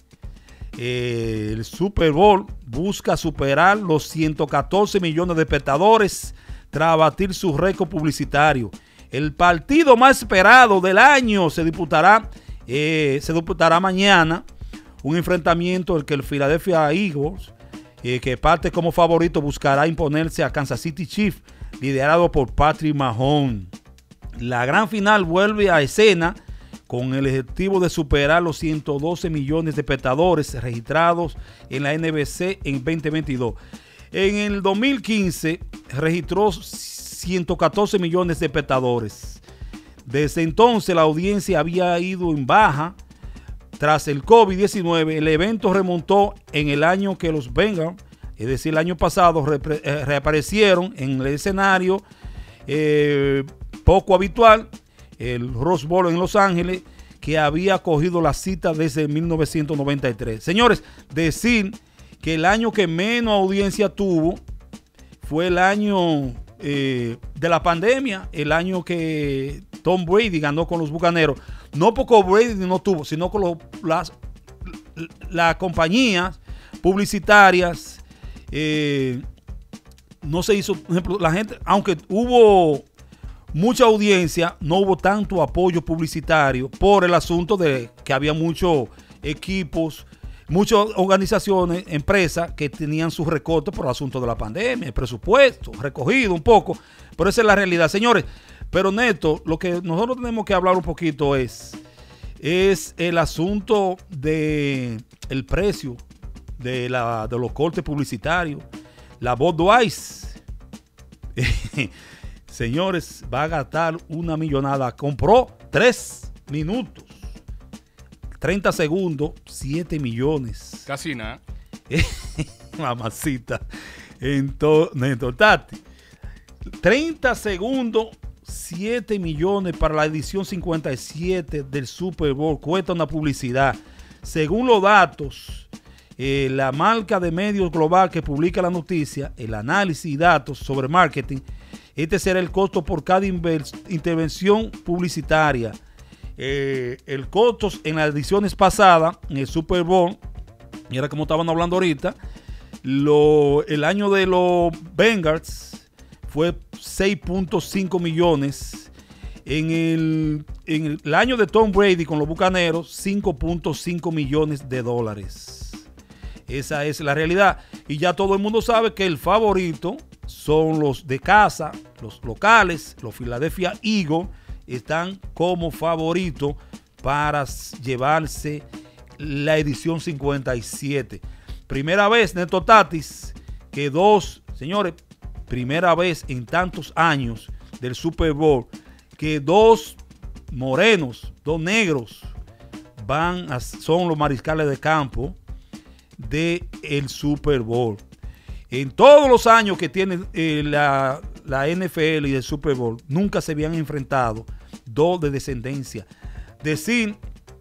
[SPEAKER 3] Eh, el Super Bowl busca superar los ciento catorce millones de espectadores tras batir su récord publicitario. El partido más esperado del año se disputará, eh, se disputará mañana. Un enfrentamiento en el que el Philadelphia Eagles, eh, que parte como favorito, buscará imponerse a Kansas City Chiefs, liderado por Patrick Mahomes. La gran final vuelve a escena con el objetivo de superar los ciento doce millones de espectadores registrados en la N B C en veinte veintidós. En el dos mil quince registró ciento catorce millones de espectadores. Desde entonces la audiencia había ido en baja. Tras el COVID diecinueve, el evento remontó en el año que los Bengals, es decir, el año pasado, repre, eh, reaparecieron en el escenario eh, poco habitual, el Rose Bowl en Los Ángeles, que había cogido la cita desde mil novecientos noventa y tres. Señores, decir que el año que menos audiencia tuvo fue el año eh, de la pandemia, el año que Tom Brady ganó con los Bucaneros. No porque Brady no tuvo, sino con lo, las, las compañías publicitarias eh, no se hizo, por ejemplo, la gente, aunque hubo mucha audiencia, no hubo tanto apoyo publicitario por el asunto de que había muchos equipos, muchas organizaciones, empresas que tenían sus recortes por el asunto de la pandemia, el presupuesto recogido un poco, pero esa es la realidad, señores. Pero Neto, lo que nosotros tenemos que hablar un poquito es, es el asunto de el precio de, la, de los cortes publicitarios. La Budweiser, señores, va a gastar una millonada. Compró tres minutos, treinta segundos, siete millones.
[SPEAKER 2] Casi nada.
[SPEAKER 3] Mamacita. Entonces, Neto Tati, treinta segundos, siete millones para la edición cincuenta y siete del Super Bowl. Cuesta una publicidad. Según los datos, eh, la marca de medios global que publica la noticia, el análisis y datos sobre marketing, este será el costo por cada intervención publicitaria. Eh, el costo en las ediciones pasadas, en el Super Bowl, y era como estaban hablando ahorita, lo, el año de los Bengals fue seis punto cinco millones. En el, en el año de Tom Brady con los Bucaneros, cinco punto cinco millones de dólares. Esa es la realidad. Y ya todo el mundo sabe que el favorito son los de casa, los locales, los Philadelphia Eagles, están como favorito para llevarse la edición cincuenta y siete. Primera vez, Neto Tatis, que dos, señores, primera vez en tantos años del Super Bowl que dos morenos, dos negros van a, son los mariscales de campo del Super Bowl. En todos los años que tiene eh, la, la N F L y el Super Bowl, nunca se habían enfrentado dos de descendencia. Decir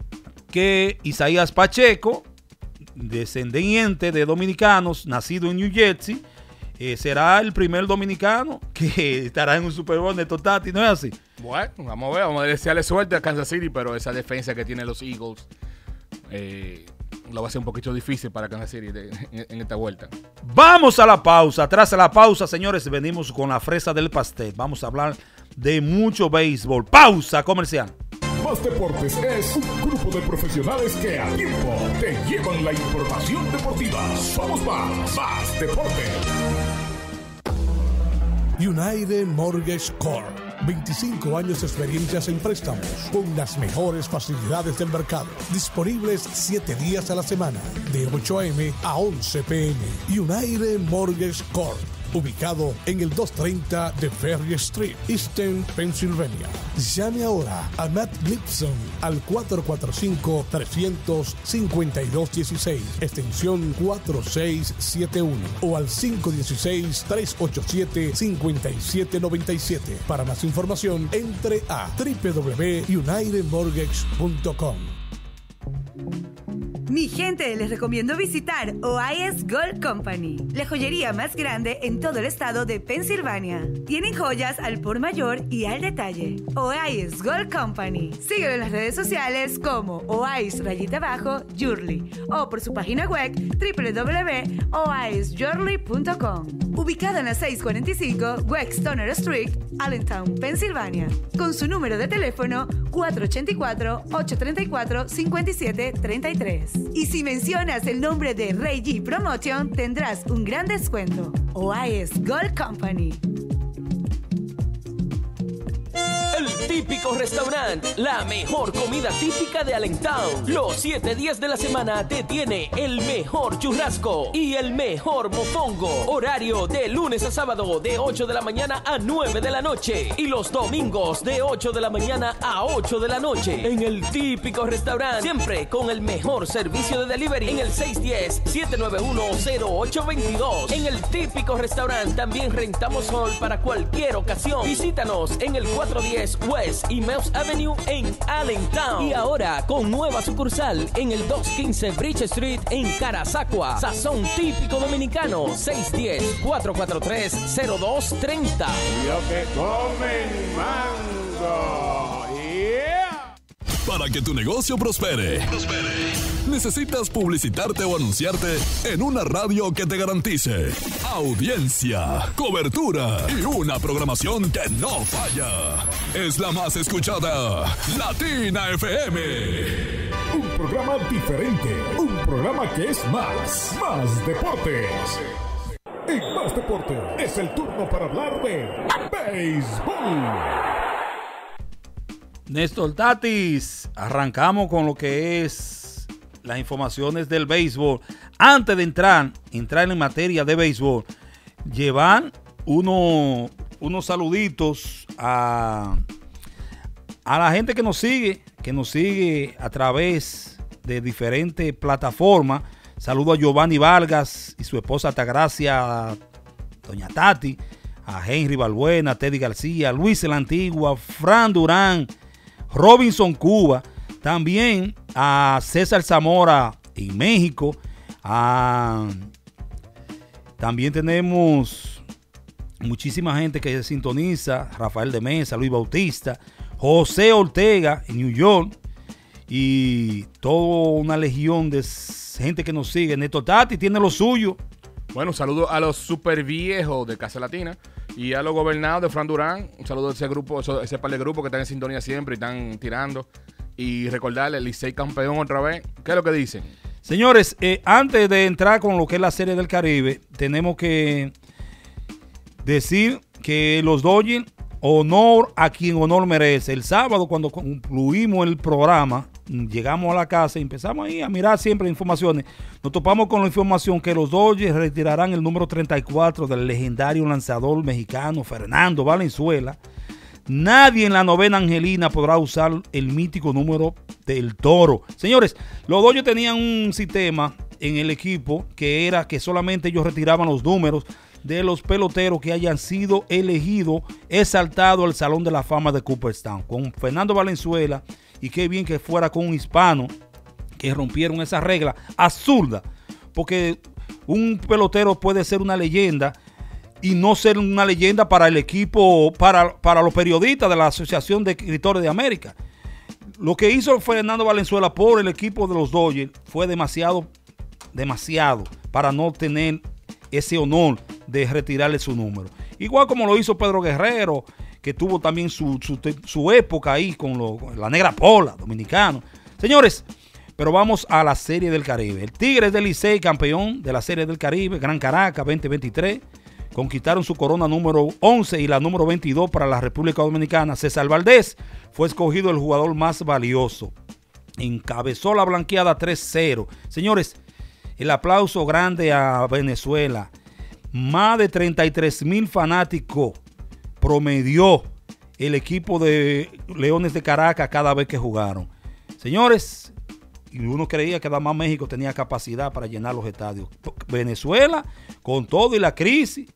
[SPEAKER 3] que Isaías Pacheco, descendiente de dominicanos, nacido en New Jersey, eh, será el primer dominicano que estará en un Super Bowl de Totati, ¿no es así?
[SPEAKER 2] Bueno, vamos a ver, vamos a desearle suerte a Kansas City, pero esa defensa que tienen los Eagles eh, lo va a ser un poquito difícil para Kansas City de, en, en esta vuelta.
[SPEAKER 3] Vamos a la pausa. Tras la pausa, señores, venimos con la fresa del pastel. Vamos a hablar de mucho béisbol. Pausa comercial.
[SPEAKER 1] Más Deportes es un grupo de profesionales que a tiempo te llevan la información deportiva. Somos más, más deporte.
[SPEAKER 4] United Mortgage Corp. veinticinco años de experiencias en préstamos con las mejores facilidades del mercado. Disponibles siete días a la semana, de ocho a m a once p m United Mortgage Corp. Ubicado en el doscientos treinta de Ferry Street, Eastern Pennsylvania. Llame ahora a Matt Gibson al cuatro cuatro cinco, tres cinco dos uno seis, extensión cuatro seis siete uno, o al cinco uno seis, tres ocho siete, cinco siete nueve siete. Para más información, entre a w w w punto united mortgage punto com.
[SPEAKER 5] Mi gente, les recomiendo visitar O I S Gold Company, la joyería más grande en todo el estado de Pensilvania. Tienen joyas al por mayor y al detalle. O I S Gold Company. Síguelo en las redes sociales como Ois rayita abajo Jewelry o por su página web w w w punto ois jewelry punto com. Ubicado en la seiscientos cuarenta y cinco West Stoner Street, Allentown, Pensilvania. Con su número de teléfono cuatro ocho cuatro, ocho tres cuatro, cinco siete tres tres. Y si mencionas el nombre de Ray G Promotion, tendrás un gran descuento. O I S Gold Company.
[SPEAKER 6] El típico restaurante, la mejor comida típica de Allentown. Los siete días de la semana te tiene el mejor churrasco y el mejor mofongo. Horario de lunes a sábado de ocho de la mañana a nueve de la noche. Y los domingos de ocho de la mañana a ocho de la noche. En el típico restaurante, siempre con el mejor servicio de delivery. En el seis uno cero, siete nueve uno, cero ocho dos dos. En el típico restaurante también rentamos hall para cualquier ocasión. Visítanos en el cuatrocientos diez West y Mills Avenue en Allentown. Y ahora con nueva sucursal en el doscientos quince Bridge Street en Carasacua. Sazón típico dominicano. seis uno cero, cuatro cuatro tres, cero dos tres cero.
[SPEAKER 2] Lo que comen mango. Yeah.
[SPEAKER 7] Para que tu negocio prospere, prospere, necesitas publicitarte o anunciarte en una radio que te garantice audiencia, cobertura y una programación que no falla. Es la más escuchada, Latina F M.
[SPEAKER 1] Un programa diferente, un programa que es más, más deportes. En Más Deportes es el turno para hablar de béisbol.
[SPEAKER 3] Néstor Tatis, arrancamos con lo que es las informaciones del béisbol. Antes de entrar, entrar en materia de béisbol, llevan uno, unos saluditos a, a la gente que nos sigue, que nos sigue a través de diferentes plataformas. Saludo a Giovanni Vargas y su esposa Altagracia, doña Tati, a Henry Balbuena, Teddy García, Luis el Antigua, Fran Durán, Robinson Cuba, también a César Zamora en México, a, también tenemos muchísima gente que se sintoniza, Rafael de Mesa, Luis Bautista, José Ortega en New York y toda una legión de gente que nos sigue. Néstor Tatis tiene lo suyo.
[SPEAKER 2] Bueno, un saludo a los super viejos de Casa Latina y a los gobernados de Fran Durán. Un saludo a ese grupo, ese par de grupos que están en sintonía siempre y están tirando. Y recordarle, Licey campeón otra vez. ¿Qué es lo que dicen?
[SPEAKER 3] Señores, eh, antes de entrar con lo que es la Serie del Caribe, tenemos que decir que los Dodgers, honor a quien honor merece. El sábado, cuando concluimos el programa, llegamos a la casa y empezamos ahí a mirar siempre informaciones. Nos topamos con la información que los Dodgers retirarán el número treinta y cuatro del legendario lanzador mexicano Fernando Valenzuela. Nadie en la novena angelina podrá usar el mítico número del Toro. Señores, los Dodgers tenían un sistema en el equipo que era que solamente ellos retiraban los números de los peloteros que hayan sido elegidos, exaltados al Salón de la Fama de Cooperstown. Con Fernando Valenzuela, y qué bien que fuera con un hispano, que rompieron esa regla absurda, porque un pelotero puede ser una leyenda y no ser una leyenda para el equipo, para, para los periodistas de la Asociación de Escritores de América. Lo que hizo Fernando Valenzuela por el equipo de los Dodgers fue demasiado, demasiado para no tener ese honor de retirarle su número. Igual como lo hizo Pedro Guerrero, que tuvo también su, su, su época ahí con, lo, con la Negra Pola, dominicano. Señores, pero vamos a la Serie del Caribe. El Tigres del Licey, campeón de la Serie del Caribe, Gran Caracas veinte veintitrés, conquistaron su corona número once y la número veintidós para la República Dominicana. César Valdés fue escogido el jugador más valioso. Encabezó la blanqueada tres cero. Señores, el aplauso grande a Venezuela. Más de treinta y tres mil fanáticos promedió el equipo de Leones de Caracas cada vez que jugaron. Señores, y uno creía que nada más México tenía capacidad para llenar los estadios. Venezuela, con todo y la crisis,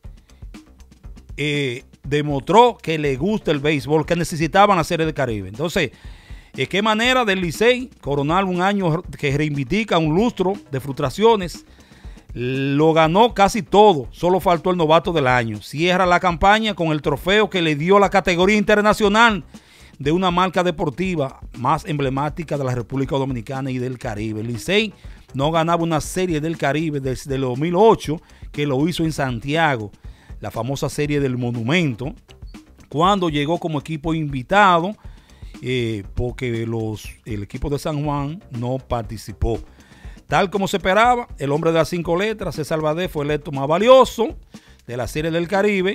[SPEAKER 3] eh, demostró que le gusta el béisbol, que necesitaban la Serie del Caribe. Entonces, ¿de qué manera del Licey coronar un año que reivindica un lustro de frustraciones? Lo ganó casi todo, solo faltó el novato del año. Cierra la campaña con el trofeo que le dio la categoría internacional de una marca deportiva más emblemática de la República Dominicana y del Caribe. El Licey no ganaba una Serie del Caribe desde el dos mil ocho, que lo hizo en Santiago, la famosa Serie del Monumento, cuando llegó como equipo invitado, eh, porque los, el equipo de San Juan no participó. Tal como se esperaba, el hombre de las cinco letras, César Valdés, fue electo más valioso de la Serie del Caribe.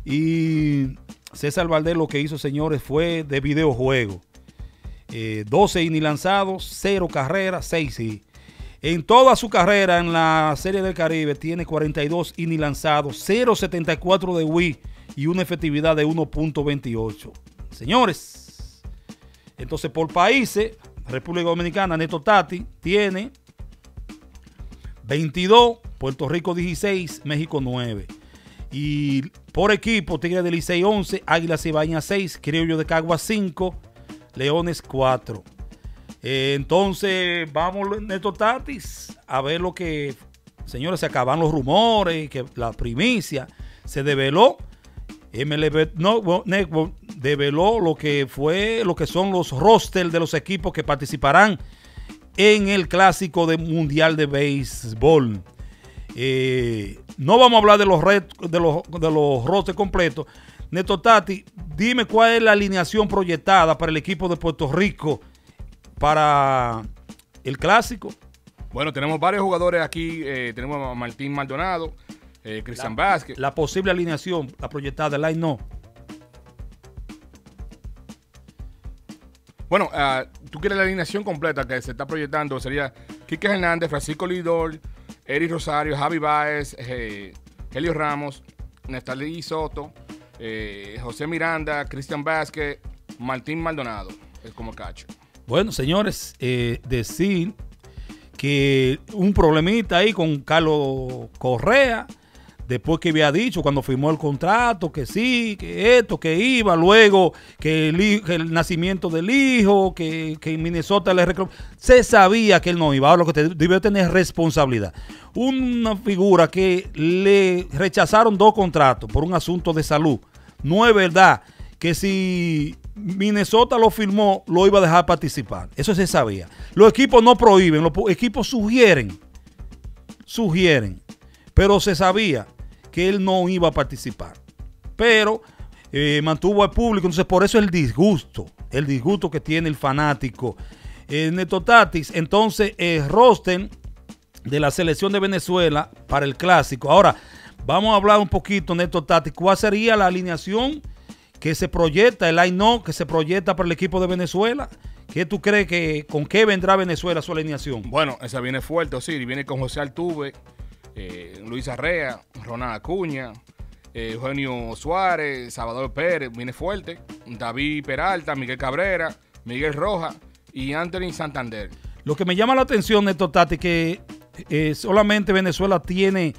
[SPEAKER 3] Y César Valdés lo que hizo, señores, fue de videojuego. Eh, doce innings lanzados, cero carreras, seis hits. En toda su carrera en la Serie del Caribe tiene cuarenta y dos innings lanzados, cero punto setenta y cuatro de whip y una efectividad de uno punto veintiocho. Señores, entonces por países, República Dominicana, Neto Tati tiene veintidós, Puerto Rico dieciséis, México nueve. Y por equipo, Tigres del Licey once, Águilas Cibaeñas seis, Criollo de Caguas cinco, Leones cuatro. Eh, entonces, vamos, Neto Tatis, a ver lo que, señores, se acaban los rumores, que la primicia se develó. M L B Network develó lo que fue, lo que son los rosters de los equipos que participarán en el Clásico de Mundial de Béisbol. Eh, no vamos a hablar de los, red, de los, de los rosters completos. Neto Tati, dime cuál es la alineación proyectada para el equipo de Puerto Rico para el Clásico.
[SPEAKER 2] Bueno, tenemos varios jugadores aquí. Eh, tenemos a Martín Maldonado, eh, Cristian Vázquez.
[SPEAKER 3] La posible alineación, la proyectada, el line no.
[SPEAKER 2] Bueno, uh, tú quieres la alineación completa que se está proyectando. Sería Quique Hernández, Francisco Lidor, Eric Rosario, Javi Báez, eh, Helio Ramos, Nestalí Soto, eh, José Miranda, Cristian Vázquez, Martín Maldonado. Es como cacho.
[SPEAKER 3] Bueno, señores, eh, decir que un problemita ahí con Carlos Correa, después que había dicho cuando firmó el contrato que sí, que esto, que iba, luego que el, que el nacimiento del hijo, que, que en Minnesota le reclamó. Se sabía que él no iba, ahora lo que te, debió tener responsabilidad. Una figura que le rechazaron dos contratos por un asunto de salud. No es verdad que si Minnesota lo firmó, lo iba a dejar participar. Eso se sabía. Los equipos no prohíben, los equipos sugieren, sugieren, pero se sabía que él no iba a participar, pero eh, mantuvo al público. Entonces por eso el disgusto, el disgusto que tiene el fanático. eh, Neto Tatis, entonces el eh, roster de la selección de Venezuela para el Clásico. Ahora vamos a hablar un poquito, Neto Tatis, ¿cuál sería la alineación que se proyecta, el line-up que se proyecta para el equipo de Venezuela? ¿Qué tú crees que, con qué vendrá Venezuela su alineación?
[SPEAKER 2] Bueno, esa viene fuerte, sí, viene con José Altuve, Eh, Luis Arrea, Ronald Acuña, eh, Eugenio Suárez, Salvador Pérez, viene fuerte, David Peralta, Miguel Cabrera, Miguel Rojas y Anthony Santander.
[SPEAKER 3] Lo que me llama la atención, Neto Tati, que eh, solamente Venezuela tiene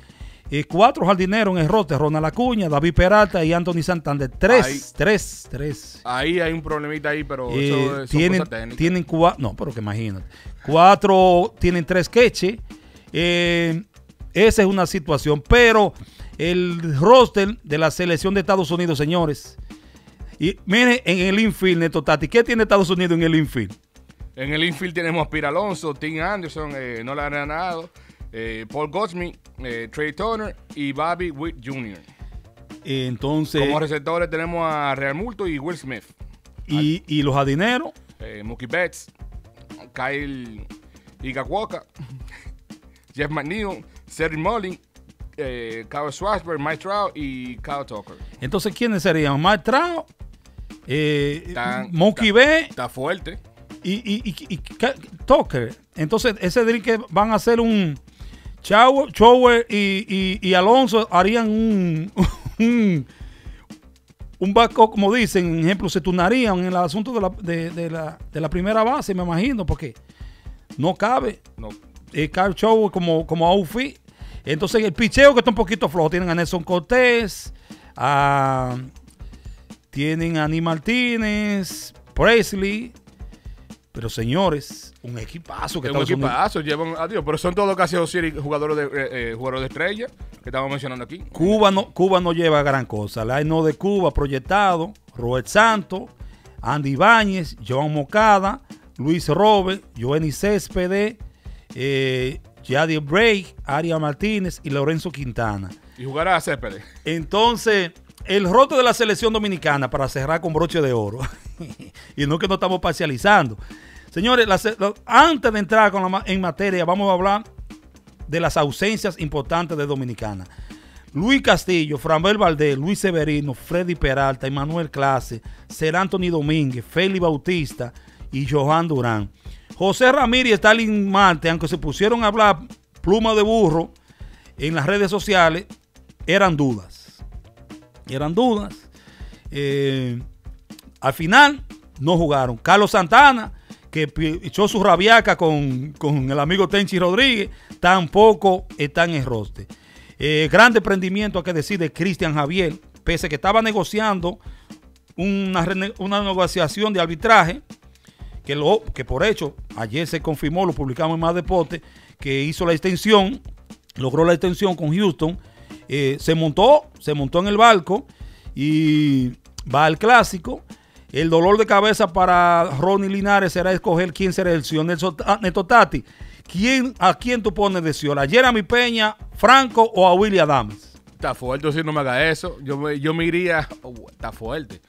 [SPEAKER 3] Eh, cuatro jardineros en el roster, Ronald Acuña, David Peralta y Anthony Santander. Tres,
[SPEAKER 2] ahí,
[SPEAKER 3] tres, tres.
[SPEAKER 2] Ahí hay un problemita ahí, pero
[SPEAKER 3] eh,
[SPEAKER 2] eso es
[SPEAKER 3] tienen,
[SPEAKER 2] cosa técnica.
[SPEAKER 3] Tienen cuatro, no, pero que imagínate. Cuatro tienen tres queches. Eh, esa es una situación, pero el roster de la selección de Estados Unidos, señores. Y miren, en el infield, Neto Tati, ¿qué tiene Estados Unidos en el infield?
[SPEAKER 2] En el infield tenemos a Pete Alonso, Tim Anderson, eh, no le han ganado, eh, Paul Goldschmidt, eh, Trey Turner y Bobby Witt junior
[SPEAKER 3] Entonces,
[SPEAKER 2] como receptores tenemos a Real Multo y Will Smith.
[SPEAKER 3] Y, y los jardineros.
[SPEAKER 2] Eh, Mookie Betts, Kyle Igakuoka, Jeff McNeil, Cedric Mullin, eh, Kyle Schwartzberg, Mike Trout y Kyle Tucker.
[SPEAKER 3] Entonces, ¿quiénes serían? Mike Trout, eh,
[SPEAKER 2] Tan-
[SPEAKER 3] Mookie
[SPEAKER 2] ta-
[SPEAKER 3] Betts
[SPEAKER 2] Está fuerte.
[SPEAKER 3] y, y, y, y Ka- Tucker. Entonces, ese drink que van a hacer un Chow- Chower y, y, y Alonso harían un un, un backup, como dicen, ejemplo, se turnarían en el asunto de la, de, de la, de la primera base, me imagino, porque no cabe.
[SPEAKER 2] No.
[SPEAKER 3] Eh, Kyle Chower como, como outfit. Entonces, el picheo que está un poquito flojo, tienen a Nelson Cortés, a, tienen a Ani Martínez, Presley. Pero señores, un equipazo que
[SPEAKER 2] Es un
[SPEAKER 3] Estados Unidos-
[SPEAKER 2] equipazo, llevan, adiós, pero son todos casi jugadores de, eh, eh, jugadores de estrella que estamos mencionando aquí.
[SPEAKER 3] Cuba no, Cuba no lleva gran cosa. La no de Cuba proyectado, Robert Santos, Andy Ibáñez, Joan Mocada, Luis Robert, Joenny Céspedes, eh, Yadier Break, Aria Martínez y Lorenzo Quintana.
[SPEAKER 2] Y jugará a Céspedes.
[SPEAKER 3] Entonces, el roto de la selección dominicana, para cerrar con broche de oro, y no que no estamos parcializando. Señores, la, la, antes de entrar con la, en materia, vamos a hablar de las ausencias importantes de Dominicana. Luis Castillo, Framber Valdés, Luis Severino, Freddy Peralta, Emanuel Clase, Ser Anthony Domínguez, Félix Bautista y Johan Durán. José Ramírez y Stalin Marte, aunque se pusieron a hablar pluma de burro en las redes sociales, eran dudas. Eran dudas. Eh, al final no jugaron. Carlos Santana, que echó su rabiaca con, con el amigo Tenchi Rodríguez, tampoco está en el roster. Eh, gran desprendimiento, hay que decir, de Cristian Javier, pese a que estaba negociando una, una negociación de arbitraje, que, lo, que por hecho, ayer se confirmó, lo publicamos en Más Deporte, que hizo la extensión, logró la extensión con Houston, eh, se montó, se montó en el barco y va al clásico. El dolor de cabeza para Ronnie Linares será escoger quién será el Sion Neto Tati. ¿Quién, ¿A quién tú pones de Sion? ¿A Jeremy Peña, Franco o a Willy Adames?
[SPEAKER 2] Está fuerte, si no me haga eso. Yo me, yo me iría. Oh, está fuerte.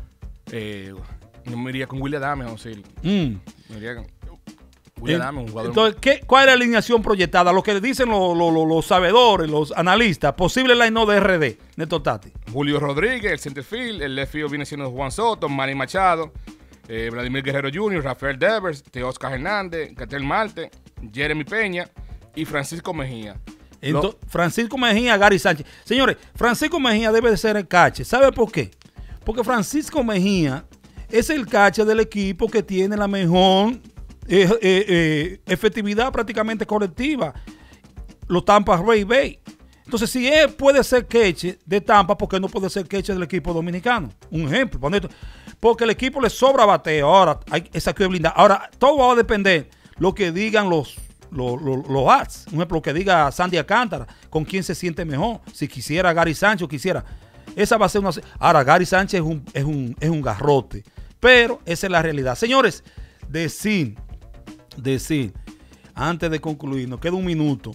[SPEAKER 2] Eh, yo me iría con Willy Adames, o sea,
[SPEAKER 3] Mm.
[SPEAKER 2] me iría con Willy Adames, un jugador.
[SPEAKER 3] Entonces, ¿qué, ¿cuál es la alineación proyectada? Lo que dicen los, los, los, los sabedores, los analistas, posible line de R D, Neto Tati.
[SPEAKER 2] Julio Rodríguez, el centerfield. El left field viene siendo Juan Soto, Manny Machado, eh, Vladimir Guerrero junior, Rafael Devers, Teoscar Hernández, Catel Marte, Jeremy Peña y Francisco Mejía.
[SPEAKER 3] Entonces, Lo... Francisco Mejía, Gary Sánchez. Señores, Francisco Mejía debe de ser el catcher. ¿Sabe por qué? Porque Francisco Mejía es el catcher del equipo que tiene la mejor eh, eh, eh, efectividad prácticamente colectiva. Los Tampa Bay Bay. Entonces, si él puede ser catcher de Tampa, ¿por qué no puede ser catcher del equipo dominicano? Un ejemplo. Porque el equipo le sobra bateo. Ahora, hay esa que blindar. Ahora, todo va a depender lo que digan los Los, los, los ads, un ejemplo, que diga Sandy Alcántara, con quién se siente mejor, si quisiera Gary Sánchez, quisiera, esa va a ser una, ahora Gary Sánchez es un, es un, es un garrote, pero esa es la realidad. Señores, decir, decir, antes de concluir, nos queda un minuto,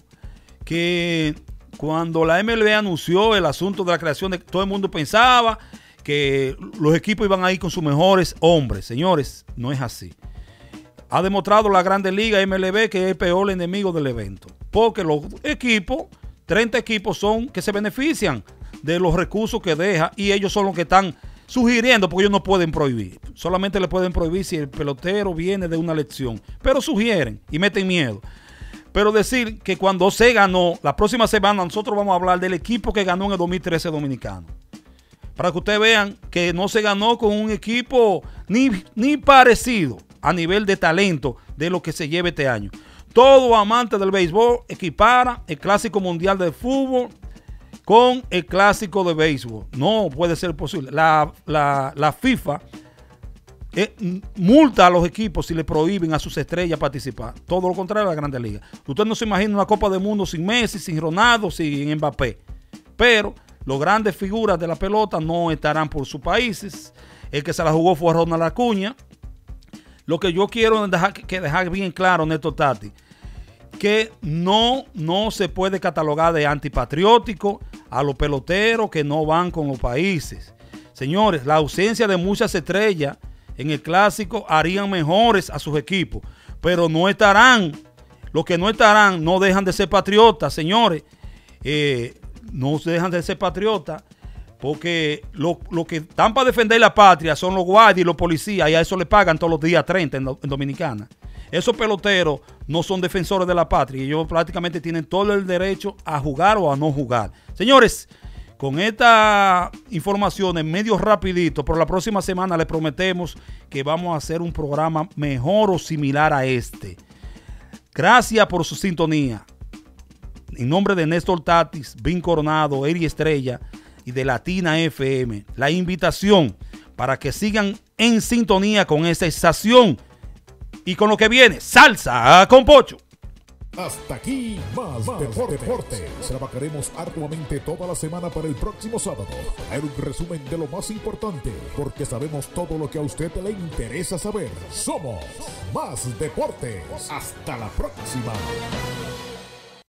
[SPEAKER 3] que cuando la M L B anunció el asunto de la creación de, todo el mundo pensaba que los equipos iban a ir con sus mejores hombres. Señores, no es así. Ha demostrado la Grandes Ligas M L B que es el peor enemigo del evento. Porque los equipos, treinta equipos son que se benefician de los recursos que deja y ellos son los que están sugiriendo, porque ellos no pueden prohibir. Solamente le pueden prohibir si el pelotero viene de una elección. Pero sugieren y meten miedo. Pero decir que cuando se ganó, la próxima semana nosotros vamos a hablar del equipo que ganó en el dos mil trece dominicano. Para que ustedes vean que no se ganó con un equipo ni, ni parecido a nivel de talento de lo que se lleve este año. Todo amante del béisbol equipara el Clásico Mundial de Fútbol con el clásico de béisbol. No puede ser posible. La, la, la FIFA eh, multa a los equipos si le prohíben a sus estrellas participar. Todo lo contrario a la Grandes Ligas. Usted no se imagina una Copa del Mundo sin Messi, sin Ronaldo, sin Mbappé. Pero los grandes figuras de la pelota no estarán por sus países. El que se la jugó fue Ronald Acuña. Lo que yo quiero dejar, que dejar bien claro, Néstor Tati, que no, no se puede catalogar de antipatriótico a los peloteros que no van con los países. Señores, la ausencia de muchas estrellas en el clásico harían mejores a sus equipos, pero no estarán, los que no estarán no dejan de ser patriotas, señores, eh, no dejan de ser patriotas, porque lo, lo que están para defender la patria son los guardias y los policías, y a eso le pagan todos los días treinta en, en Dominicana. Esos peloteros no son defensores de la patria y ellos prácticamente tienen todo el derecho a jugar o a no jugar. Señores, con esta información en medio rapidito, por la próxima semana les prometemos que vamos a hacer un programa mejor o similar a este. Gracias por su sintonía. En nombre de Néstor Tatis, Vin Coronado, Eri Estrella y de Latina F M, la invitación para que sigan en sintonía con esta estación y con lo que viene, Salsa con Pocho.
[SPEAKER 1] Hasta aquí más, más deporte. deportes. Trabajaremos arduamente toda la semana para el próximo sábado. Hacer un resumen de lo más importante, porque sabemos todo lo que a usted le interesa saber. Somos Más Deportes. Hasta la próxima.